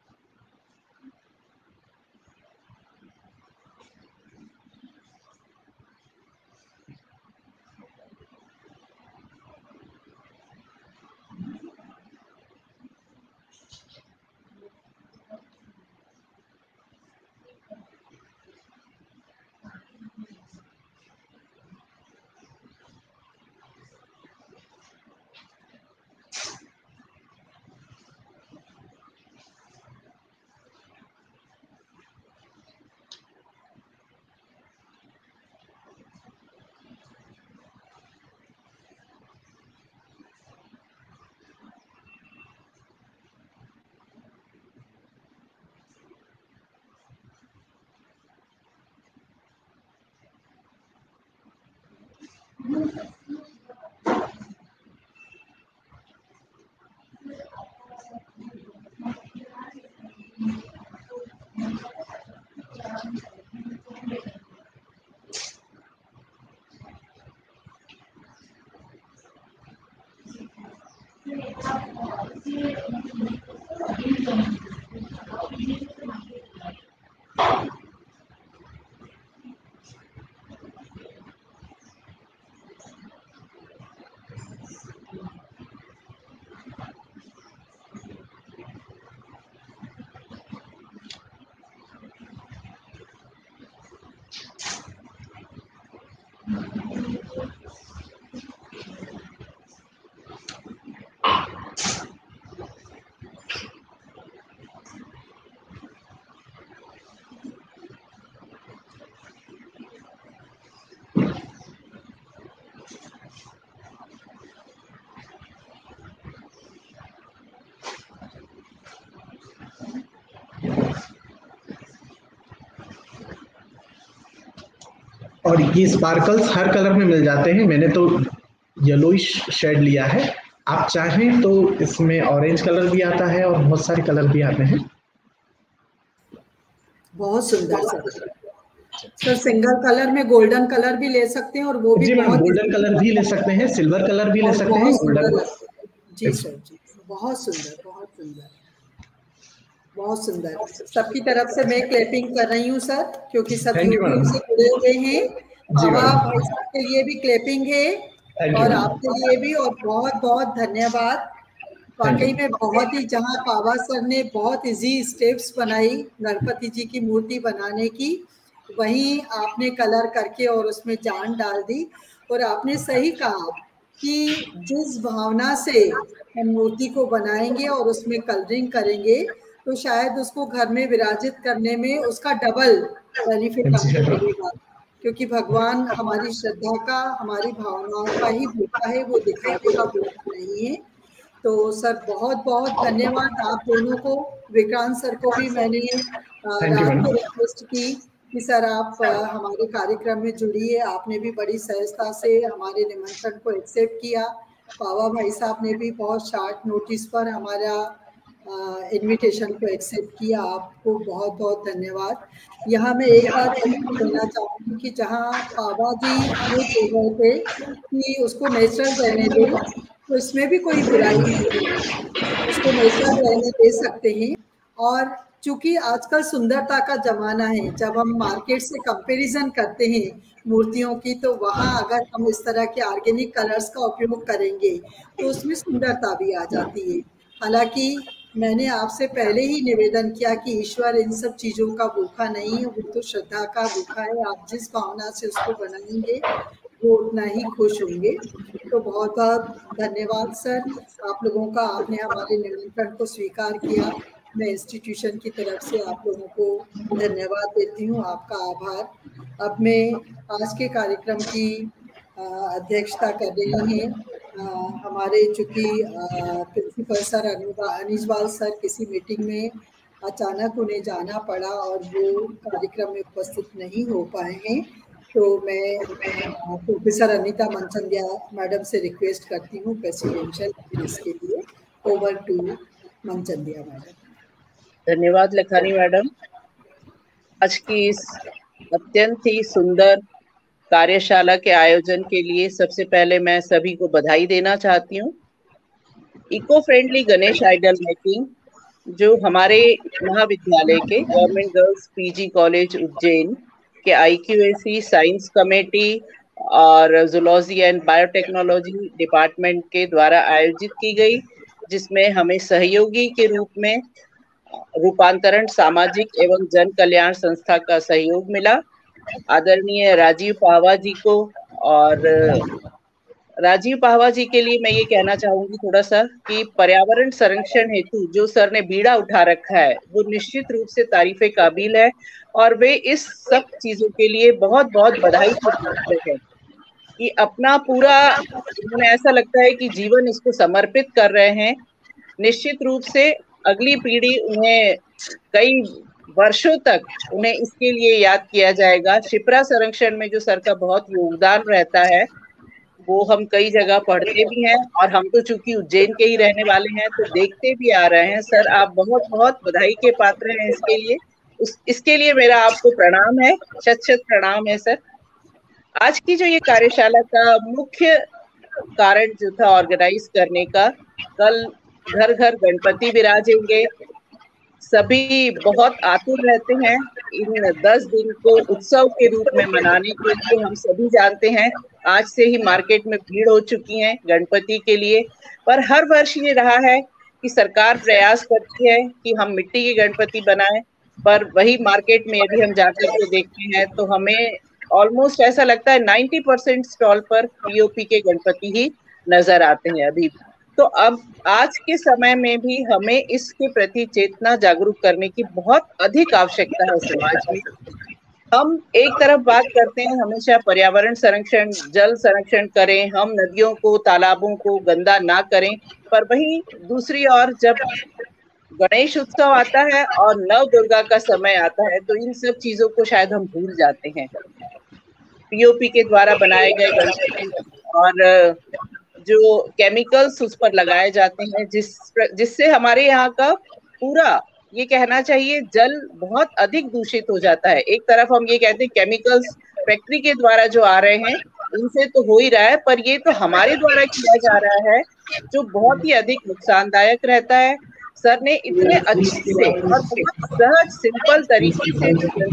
और ये स्पार्कल्स हर कलर में मिल जाते हैं। मैंने तो येलोइश शेड लिया है, आप चाहें तो इसमें ऑरेंज कलर भी आता है और बहुत सारे कलर भी आते हैं। बहुत सुंदर सर, सिंगल कलर में गोल्डन कलर भी ले सकते हैं, और वो भी जी मैम, बहुत गोल्डन कलर भी ले सकते हैं, सिल्वर कलर भी ले सकते हैं, गोल्डन। जी सर, जी बहुत सुंदर, बहुत सुंदर, बहुत सुंदर। सबकी तरफ से मैं क्लैपिंग कर रही हूँ सर, क्योंकि सब यूट्यूब से जुड़े हुए हैं। बाबा भाई साहब के लिए भी क्लैपिंग है, और आपके लिए भी, और बहुत बहुत धन्यवाद। वाकई में बहुत ही, जहाँ पावा सर ने बहुत इजी स्टेप्स बनाई गणपति जी की मूर्ति बनाने की, वहीं आपने कलर करके और उसमें जान डाल दी। और आपने सही कहा कि जिस भावना से हम मूर्ति को बनाएंगे और उसमें कलरिंग करेंगे, तो शायद उसको घर में विराजित करने में उसका डबल बेनिफिट हमको मिलेगा, क्योंकि भगवान हमारी श्रद्धा का, हमारी भावनाओं का ही भूखा है, वो दिखावे का भूखा नहीं है। तो सर बहुत बहुत धन्यवाद आप दोनों को। विक्रांत सर को भी मैंने रात को रिक्वेस्ट की कि सर आप हमारे कार्यक्रम में जुड़िए। आपने भी बड़ी सहजता से हमारे निमंत्रण को एक्सेप्ट किया। पावा भाई साहब ने भी बहुत शॉर्ट नोटिस पर हमारा इनविटेशन को एक्सेप्ट किया। आपको बहुत बहुत धन्यवाद। यहाँ मैं एक बात कहना चाहूँगी कि जहाँ पावा जी ये बोल रहे थे कि उसको नेचुरल रहने दो, तो इसमें भी कोई बुराई नहीं है, उसको नेचुरल रहने दे सकते हैं। और चूंकि आजकल सुंदरता का जमाना है, जब हम मार्केट से कंपैरिजन करते हैं मूर्तियों की, तो वहाँ अगर हम इस तरह के ऑर्गेनिक कलर्स का उपयोग करेंगे तो उसमें सुंदरता भी आ जाती है। हालांकि मैंने आपसे पहले ही निवेदन किया कि ईश्वर इन सब चीज़ों का भूखा नहीं है, वो तो श्रद्धा का भूखा है। आप जिस भावना से उसको बनाएंगे वो उतना ही खुश होंगे। तो बहुत बहुत धन्यवाद सर आप लोगों का, आपने हमारे निमंत्रण को स्वीकार किया। मैं इंस्टीट्यूशन की तरफ से आप लोगों को धन्यवाद देती हूँ, आपका आभार। अब मैं आज के कार्यक्रम की अध्यक्षता कर रही हैं। हमारे चूँकि प्रिंसिपल सर अनिजवाल सर किसी मीटिंग में अचानक उन्हें जाना पड़ा और वो कार्यक्रम में उपस्थित नहीं हो पाए हैं, तो मैं प्रोफेसर अनीता मनचंदिया मैडम से रिक्वेस्ट करती हूँ प्रेसिडेंशियल इसके लिए। Over to Manchandia madam. धन्यवाद लखानी मैडम। आज की इस अत्यंत ही सुंदर कार्यशाला के आयोजन के लिए सबसे पहले मैं सभी को बधाई देना चाहती हूँ। Eco friendly Ganesh idol making जो हमारे महाविद्यालय के government girls PG college Ujjain के IQAC साइंस कमेटी और जूलॉजी एंड बायोटेक्नोलॉजी डिपार्टमेंट के द्वारा आयोजित की गई, जिसमें हमें सहयोगी के रूप में रूपांतरण सामाजिक एवं जन कल्याण संस्था का सहयोग मिला। आदरणीय राजीव पाहवा जी को, और राजीव पाहवा जी के लिए मैं ये कहना चाहूंगी थोड़ा सा कि पर्यावरण संरक्षण हेतु जो सर ने बीड़ा उठा रखा है वो निश्चित रूप से तारीफे काबिल है, और वे इस सब चीजों के लिए बहुत बहुत बधाई के पात्र हैं कि अपना पूरा, उन्हें ऐसा लगता है कि जीवन इसको समर्पित कर रहे हैं। निश्चित रूप से अगली पीढ़ी उन्हें कई वर्षों तक उन्हें इसके लिए याद किया जाएगा। शिप्रा संरक्षण में जो सर का बहुत योगदान रहता है वो हम कई जगह पढ़ते भी हैं, और हम तो चूंकि उज्जैन के ही रहने वाले हैं तो देखते भी आ रहे हैं। सर आप बहुत बहुत बधाई के पात्र हैं इसके लिए। इसके लिए मेरा आपको प्रणाम है, शत शत प्रणाम है सर। आज की जो ये कार्यशाला का मुख्य कारण जो था ऑर्गेनाइज करने का, कल घर घर गणपति विराजेंगे, सभी बहुत आतुर रहते हैं इन 10 दिन को उत्सव के रूप में मनाने के लिए। हम सभी जानते हैं आज से ही मार्केट में भीड़ हो चुकी है गणपति के लिए, पर हर वर्ष ये रहा है कि सरकार प्रयास करती है कि हम मिट्टी के गणपति बनाएं, पर वही मार्केट में यदि हम जाकर के देखते हैं तो हमें ऑलमोस्ट ऐसा लगता है 90% स्टॉल पर POP के गणपति ही नजर आते हैं अभी। तो अब आज के समय में भी हमें इसके प्रति चेतना जागरूक करने की बहुत अधिक आवश्यकता है समाज में। हम एक तरफ बात करते हैं हमेशा पर्यावरण संरक्षण, जल संरक्षण करें, हम नदियों को तालाबों को गंदा ना करें, पर वहीं दूसरी ओर जब गणेश उत्सव आता है और नव दुर्गा का समय आता है तो इन सब चीजों को शायद हम भूल जाते हैं। POP के द्वारा बनाए गए गणपति और जो केमिकल्स उस पर लगाए जाते हैं जिससे हमारे यहाँ का पूरा ये कहना चाहिए जल बहुत अधिक दूषित हो जाता है। एक तरफ हम ये कहते हैं केमिकल्स फैक्ट्री के द्वारा जो आ रहे हैं इनसे तो हो ही रहा है, पर ये तो हमारे द्वारा किया जा रहा है जो बहुत ही अधिक नुकसानदायक रहता है। सर ने इतने अच्छे से और बहुत सहज सिंपल तरीके से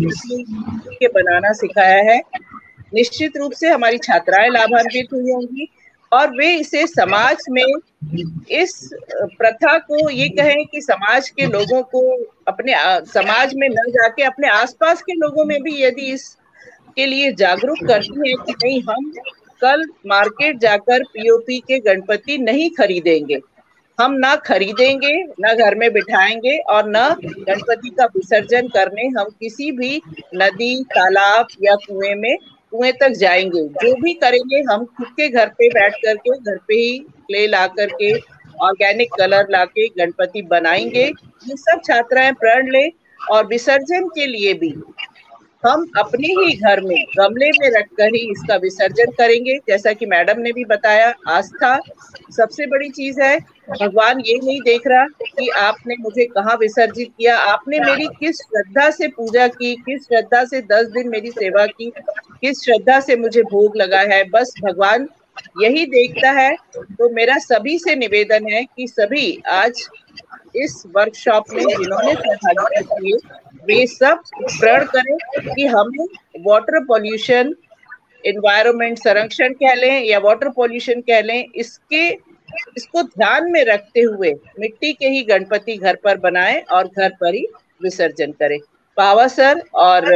गणपति के बनाना सिखाया है। निश्चित रूप से हमारी छात्राएं लाभान्वित हुई होंगी और वे इसे समाज में इस प्रथा को ये कहें कि समाज के लोगों को अपने समाज में न जाके अपने आसपास के लोगों में भी यदि इसके लिए जागरूक करती हैं कि नहीं हम कल मार्केट जाकर POP के गणपति नहीं खरीदेंगे, हम ना खरीदेंगे ना घर में बिठाएंगे और न गणपति का विसर्जन करने हम किसी भी नदी तालाब या कुएं तक जाएंगे। जो भी करेंगे हम खुद के घर पे बैठ करके घर पे ही क्ले ला करके ऑर्गेनिक कलर लाके गणपति बनाएंगे। ये सब छात्राएं प्रण ले और विसर्जन के लिए भी हम अपने ही घर में गमले में रखकर ही इसका विसर्जन करेंगे। जैसा कि मैडम ने भी बताया, आस्था सबसे बड़ी चीज है। भगवान ये नहीं देख रहा कि आपने मुझे कहाँ विसर्जित किया, आपने मेरी किस श्रद्धा से पूजा की, किस श्रद्धा से 10 दिन मेरी सेवा की, किस श्रद्धा से मुझे भोग लगा है, बस भगवान यही देखता है। तो मेरा सभी से निवेदन है कि सभी आज इस वर्कशॉप में जिन्होंने सहभागिता की वे सब प्रण करें कि हमें वाटर पॉल्यूशन, एनवायरमेंट संरक्षण कह लें या वाटर पॉल्यूशन कह लें, इसको ध्यान में रखते हुए मिट्टी के ही गणपति घर पर बनाएं और घर पर ही विसर्जन करें। पावा सर, और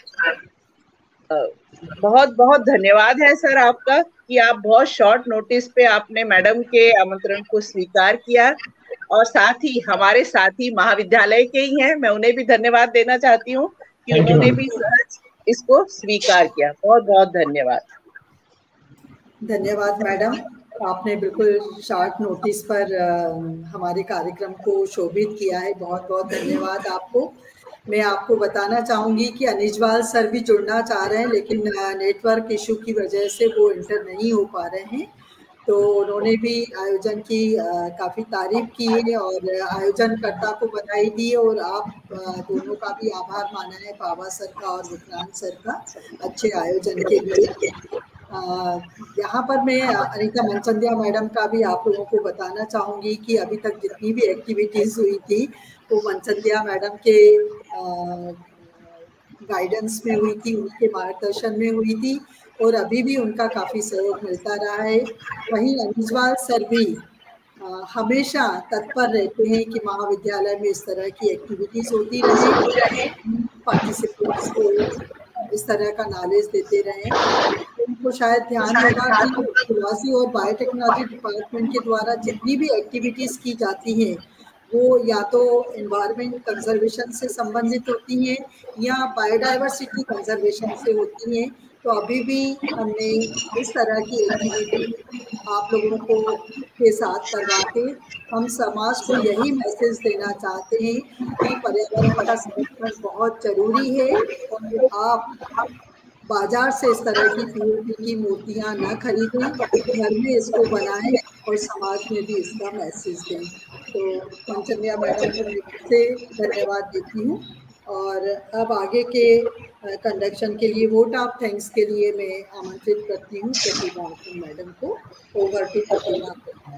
बहुत बहुत धन्यवाद है सर आपका कि आप बहुत शॉर्ट नोटिस पे आपने मैडम के आमंत्रण को स्वीकार किया, और साथ ही हमारे साथी महाविद्यालय के ही हैं, मैं उन्हें भी धन्यवाद देना चाहती हूँ कि उन्होंने भी सहज इसको स्वीकार किया। बहुत बहुत धन्यवाद। धन्यवाद मैडम, आपने बिल्कुल शॉर्ट नोटिस पर हमारे कार्यक्रम को शोभित किया है। बहुत बहुत धन्यवाद आपको। मैं आपको बताना चाहूँगी कि अनिजवाल सर भी जुड़ना चाह रहे हैं, लेकिन नेटवर्क इशू की वजह से वो इंटर नहीं हो पा रहे हैं। तो उन्होंने भी आयोजन की काफ़ी तारीफ की है और आयोजनकर्ता को बधाई दी है, और आप दोनों का भी आभार माना है, पावा सर का और विक्रांत सर का, अच्छे आयोजन के लिए। यहाँ पर मैं अनीता मनचंदिया मैडम का भी आप लोगों को बताना चाहूँगी कि अभी तक जितनी भी एक्टिविटीज़ हुई थी वो मनचंदिया मैडम के गाइडेंस में हुई थी, उनके मार्गदर्शन में हुई थी, और अभी भी उनका काफ़ी सहयोग मिलता रहा है। वहीं अनिजवाल सर भी हमेशा तत्पर रहते हैं कि महाविद्यालय में इस तरह की एक्टिविटीज़ होती रहे, पार्टिसिपेंट्स को इस तरह का नॉलेज देते रहें। उनको शायद ध्यान होगा कि फिलॉसफी और बायोटेक्नोलॉजी डिपार्टमेंट के द्वारा जितनी भी एक्टिविटीज़ की जाती हैं वो या तो एनवायरनमेंट कंजर्वेशन से संबंधित होती हैं या बायोडाइवर्सिटी कंजर्वेशन से होती हैं। तो अभी भी हमने इस तरह की एक्टिविटी आप लोगों को के साथ करवा के हम समाज को यही मैसेज देना चाहते हैं कि पर्यावरण का संरक्षण बहुत जरूरी है, और आप बाजार से इस तरह की पीओपी की मूर्तियाँ न खरीदें, घर में इसको बनाएं और समाज में भी इसका मैसेज दें। तो मनचंदिया मैडम को मैं से धन्यवाद देती हूँ, और अब आगे के कंडक्शन के लिए वोट ऑफ थैंक्स के लिए मैं आमंत्रित करती हूँ प्रतिभा मैडम को। Over to Pratibha.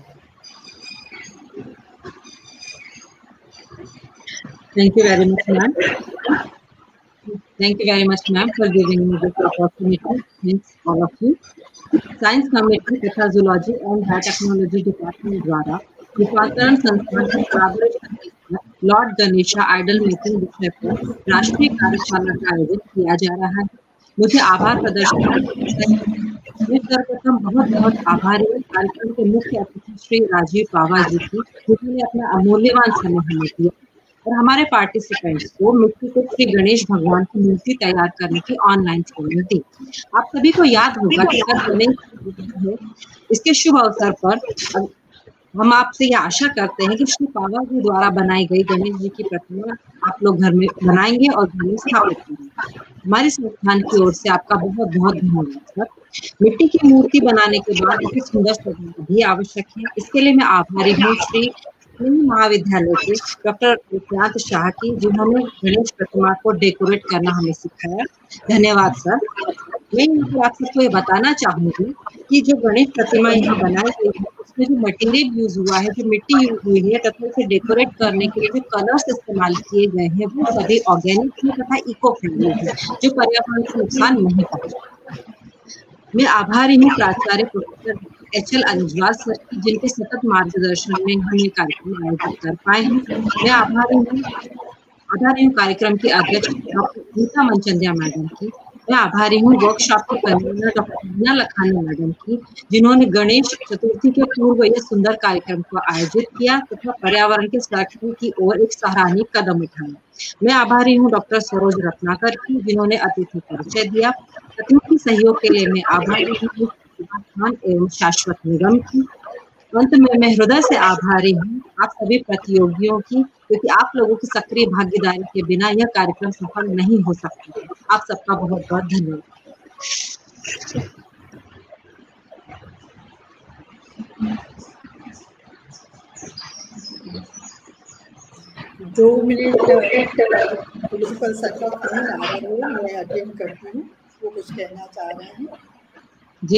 Thank you very much, ma'am. Thank you very much, ma'am, for giving me this opportunity. Thanks all of you. Science committee तथा जूलॉजी एंड बायोटेक्नोलॉजी डिपार्टमेंट द्वारा विकासकरण संस्थान के collaboration lord Ganesha idol making विषय पर राष्ट्रीय कार्यशाला का आयोजन किया जा रहा है। मुझे आभार प्रदर्शन मैं सर्वप्रथम बहुत बहुत आभारी हूँ कार्यक्रम के मुख्य अतिथि श्री राजीव पावा जी की, जिन्होंने अपना अमूल्यवान समय हमें दिया और हमारे पार्टिसिपेंट्स को मिट्टी को श्री गणेश भगवान की मूर्ति तैयार करने की ऑनलाइन ट्रेनिंग दी। आप सभी को याद होगा कि अगर गणेश इसके शुभ अवसर पर हम आपसे यह आशा करते हैं कि श्री पावा जी द्वारा बनाई गई गणेश जी की प्रतिमा आप लोग घर में बनाएंगे और घर में स्थापित करेंगे। हमारे संस्थान की ओर से आपका बहुत बहुत धन्यवाद सर। मिट्टी की मूर्ति बनाने के बाद उसकी सुंदर सजावट भी आवश्यक है। इसके लिए मैं आभारी हूँ श्री महाविद्यालय के डॉक्टर विक्रांत शाह की, जिन्होंने गणेश प्रतिमा को डेकोरेट करना हमें सिखाया। धन्यवाद सर। मैं आप सबको ये बताना चाहूंगी कि जो गणेश प्रतिमा यहाँ बनाई गई है उसमें जो मटेरियल यूज हुआ है, जो मिट्टी यूज हुई है तथा इसे डेकोरेट करने के लिए जो कलर्स इस्तेमाल किए गए हैं वो सभी ऑर्गेनिक है तथा इको फ्रेंडली है, जो पर्यावरण को नुकसान नहीं पहुंचाता। मैं आभारी हूँ प्राचार्य प्रोफेसर HL अनिजवाल सर की, जिनके सतत मार्गदर्शन में हम ये कार्यक्रम आयोजित कर पाए हैं। मैं आभारी हूँ कार्यक्रम की अध्यक्ष डॉक्टर अनीता मनचंदिया मैडम की। मैं आभारी हूँ वर्कशॉप के convener doctor Meena Lakhani madam की, जिन्होंने गणेश चतुर्थी के पूर्व यह सुंदर कार्यक्रम को आयोजित किया तथा पर्यावरण के संरक्षण की ओर एक सराहनीय कदम उठाया। मैं आभारी हूँ डॉक्टर सरोज रत्नाकर की, जिन्होंने अतिथि परिचय दिया। तकनीकी सहयोग के लिए मैं आभारी हूँ खान एवं शाश्वत निगम की। अंत में मैं हृदय से आभारी हूँ आप सभी प्रतियोगियों की, क्योंकि आप लोगों की सक्रिय भागीदारी के बिना यह कार्यक्रम सफल नहीं हो सकता। आप सबका बहुत बहुत धन्यवाद। 2 मिनट प्रिंसिपल सर का फोन आ रहा है, मैं अटेंड करती हूँ, वो कुछ कहना चाह रहे हैं। जी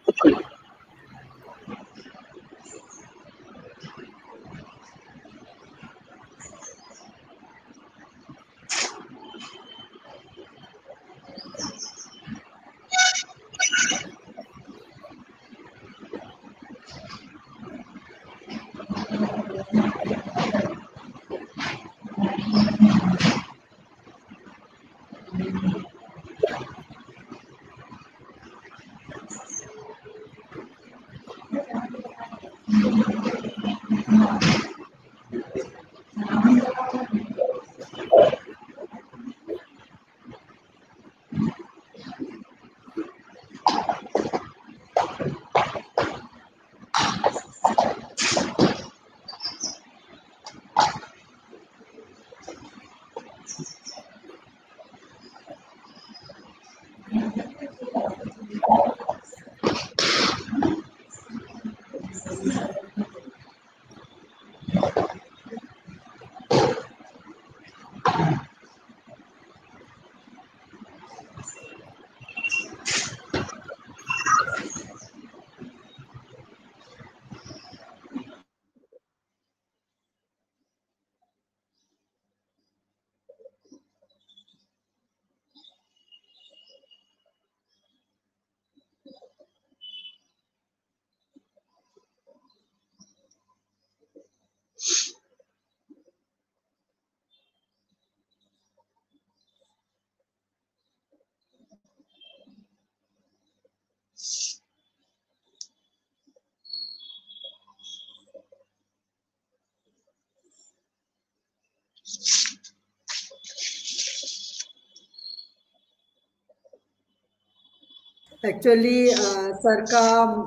एक्चुअली सर का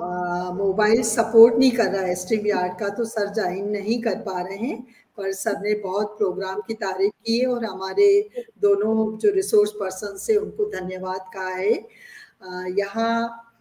मोबाइल सपोर्ट नहीं कर रहा है स्ट्रीम यार्ड का, तो सर ज्वाइन नहीं कर पा रहे हैं, पर सर ने बहुत प्रोग्राम की तारीफ की है और हमारे दोनों जो रिसोर्स पर्सन से उनको धन्यवाद कहा है। यहाँ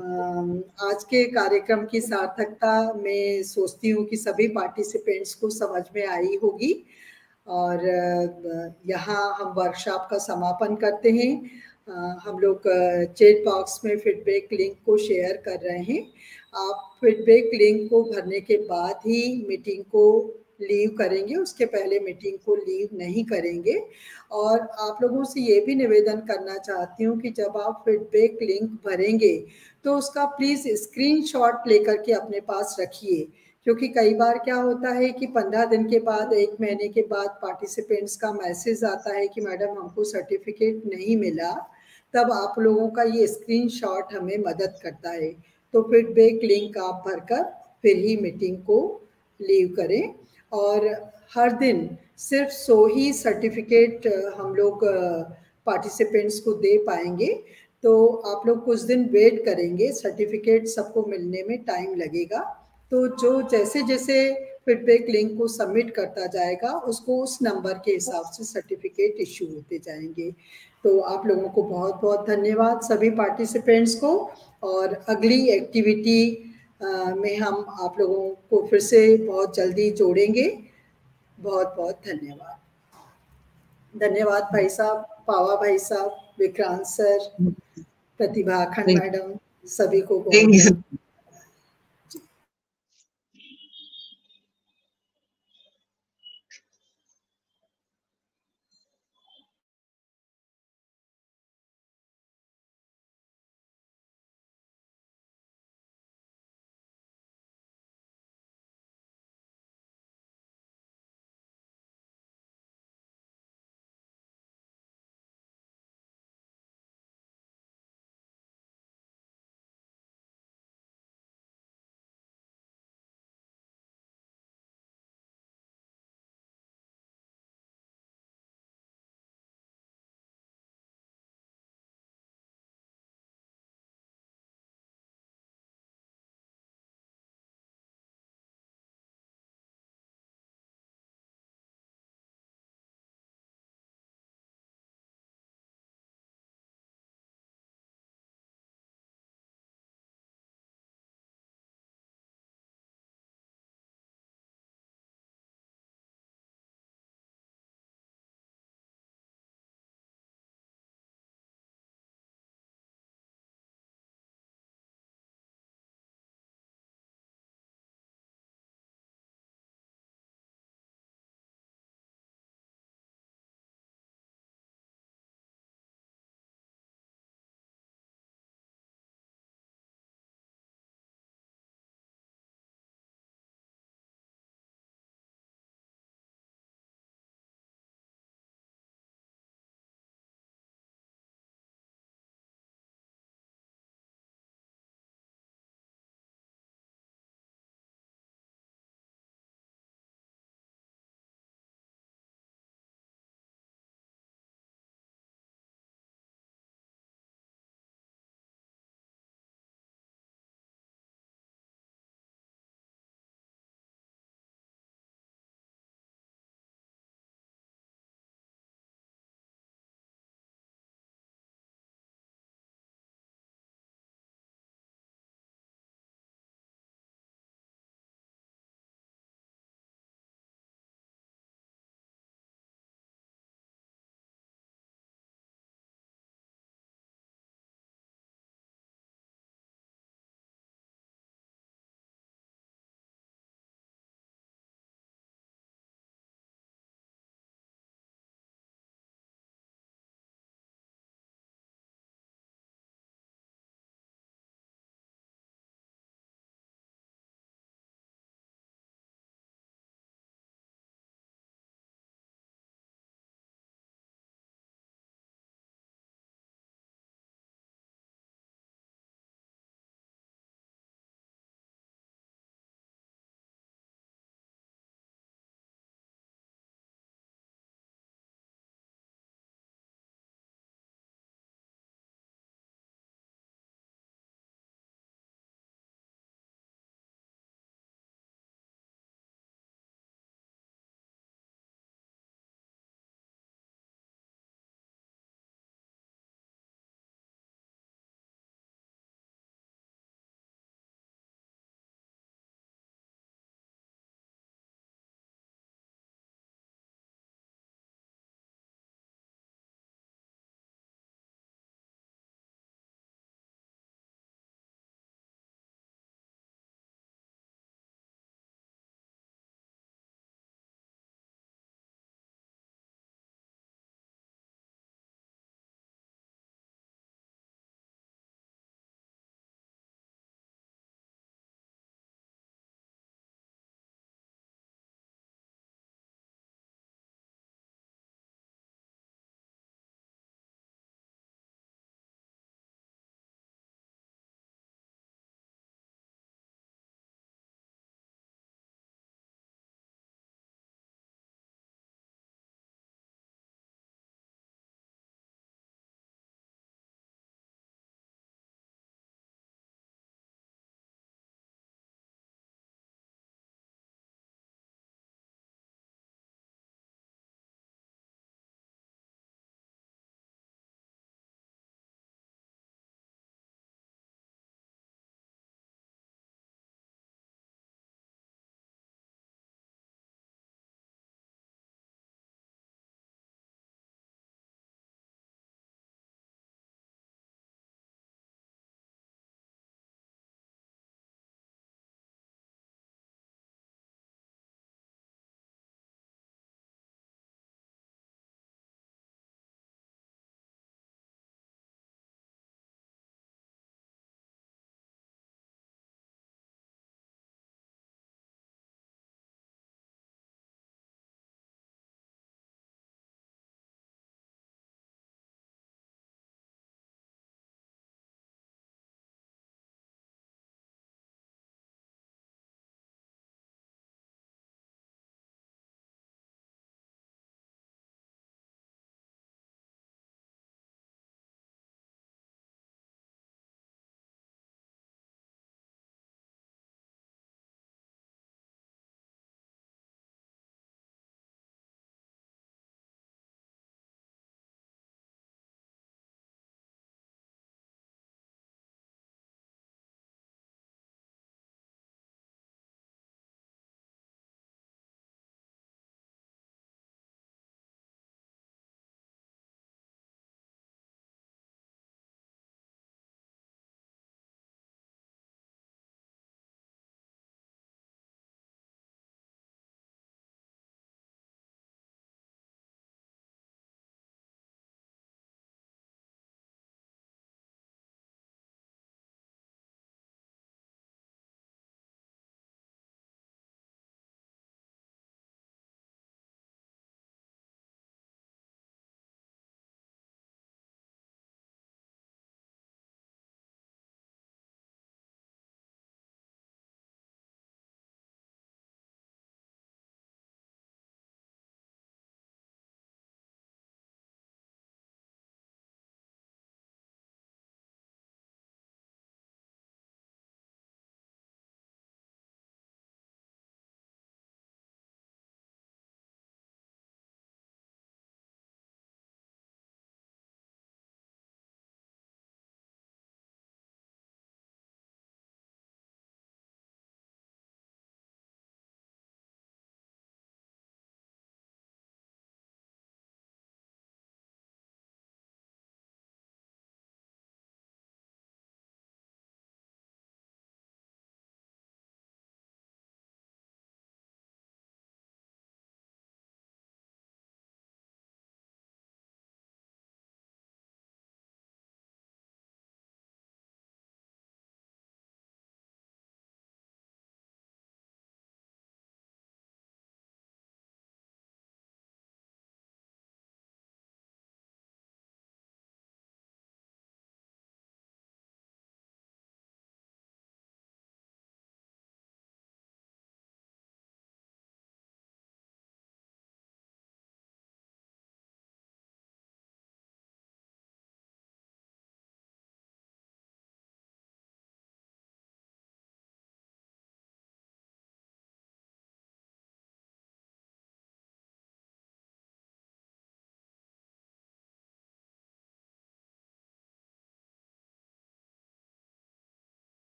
आज के कार्यक्रम की सार्थकता मैं सोचती हूँ कि सभी पार्टिसिपेंट्स को समझ में आई होगी, और यहाँ हम वर्कशॉप का समापन करते हैं। हम लोग चैट बॉक्स में फीडबैक लिंक को शेयर कर रहे हैं। आप फीडबैक लिंक को भरने के बाद ही मीटिंग को लीव करेंगे, उसके पहले मीटिंग को लीव नहीं करेंगे। और आप लोगों से ये भी निवेदन करना चाहती हूँ कि जब आप फीडबैक लिंक भरेंगे तो उसका प्लीज़ स्क्रीनशॉट लेकर के अपने पास रखिए, क्योंकि कई बार क्या होता है कि 15 दिन के बाद, 1 महीने के बाद पार्टिसिपेंट्स का मैसेज आता है कि मैडम हमको सर्टिफिकेट नहीं मिला, तब आप लोगों का ये स्क्रीनशॉट हमें मदद करता है। तो फीडबैक लिंक आप भरकर फिर ही मीटिंग को लीव करें। और हर दिन सिर्फ 100 ही सर्टिफिकेट हम लोग पार्टिसिपेंट्स को दे पाएंगे, तो आप लोग कुछ दिन वेट करेंगे, सर्टिफिकेट सबको मिलने में टाइम लगेगा। तो जो जैसे जैसे फीडबैक लिंक को सबमिट करता जाएगा उसको उस नंबर के हिसाब से सर्टिफिकेट इशू होते जाएंगे। तो आप लोगों को बहुत बहुत धन्यवाद सभी पार्टिसिपेंट्स को, और अगली एक्टिविटी में हम आप लोगों को फिर से बहुत जल्दी जोड़ेंगे। बहुत बहुत धन्यवाद। धन्यवाद भाई साहब, पावा भाई साहब, विक्रांत सर, प्रतिभा अखंड मैडम, सभी को बहुत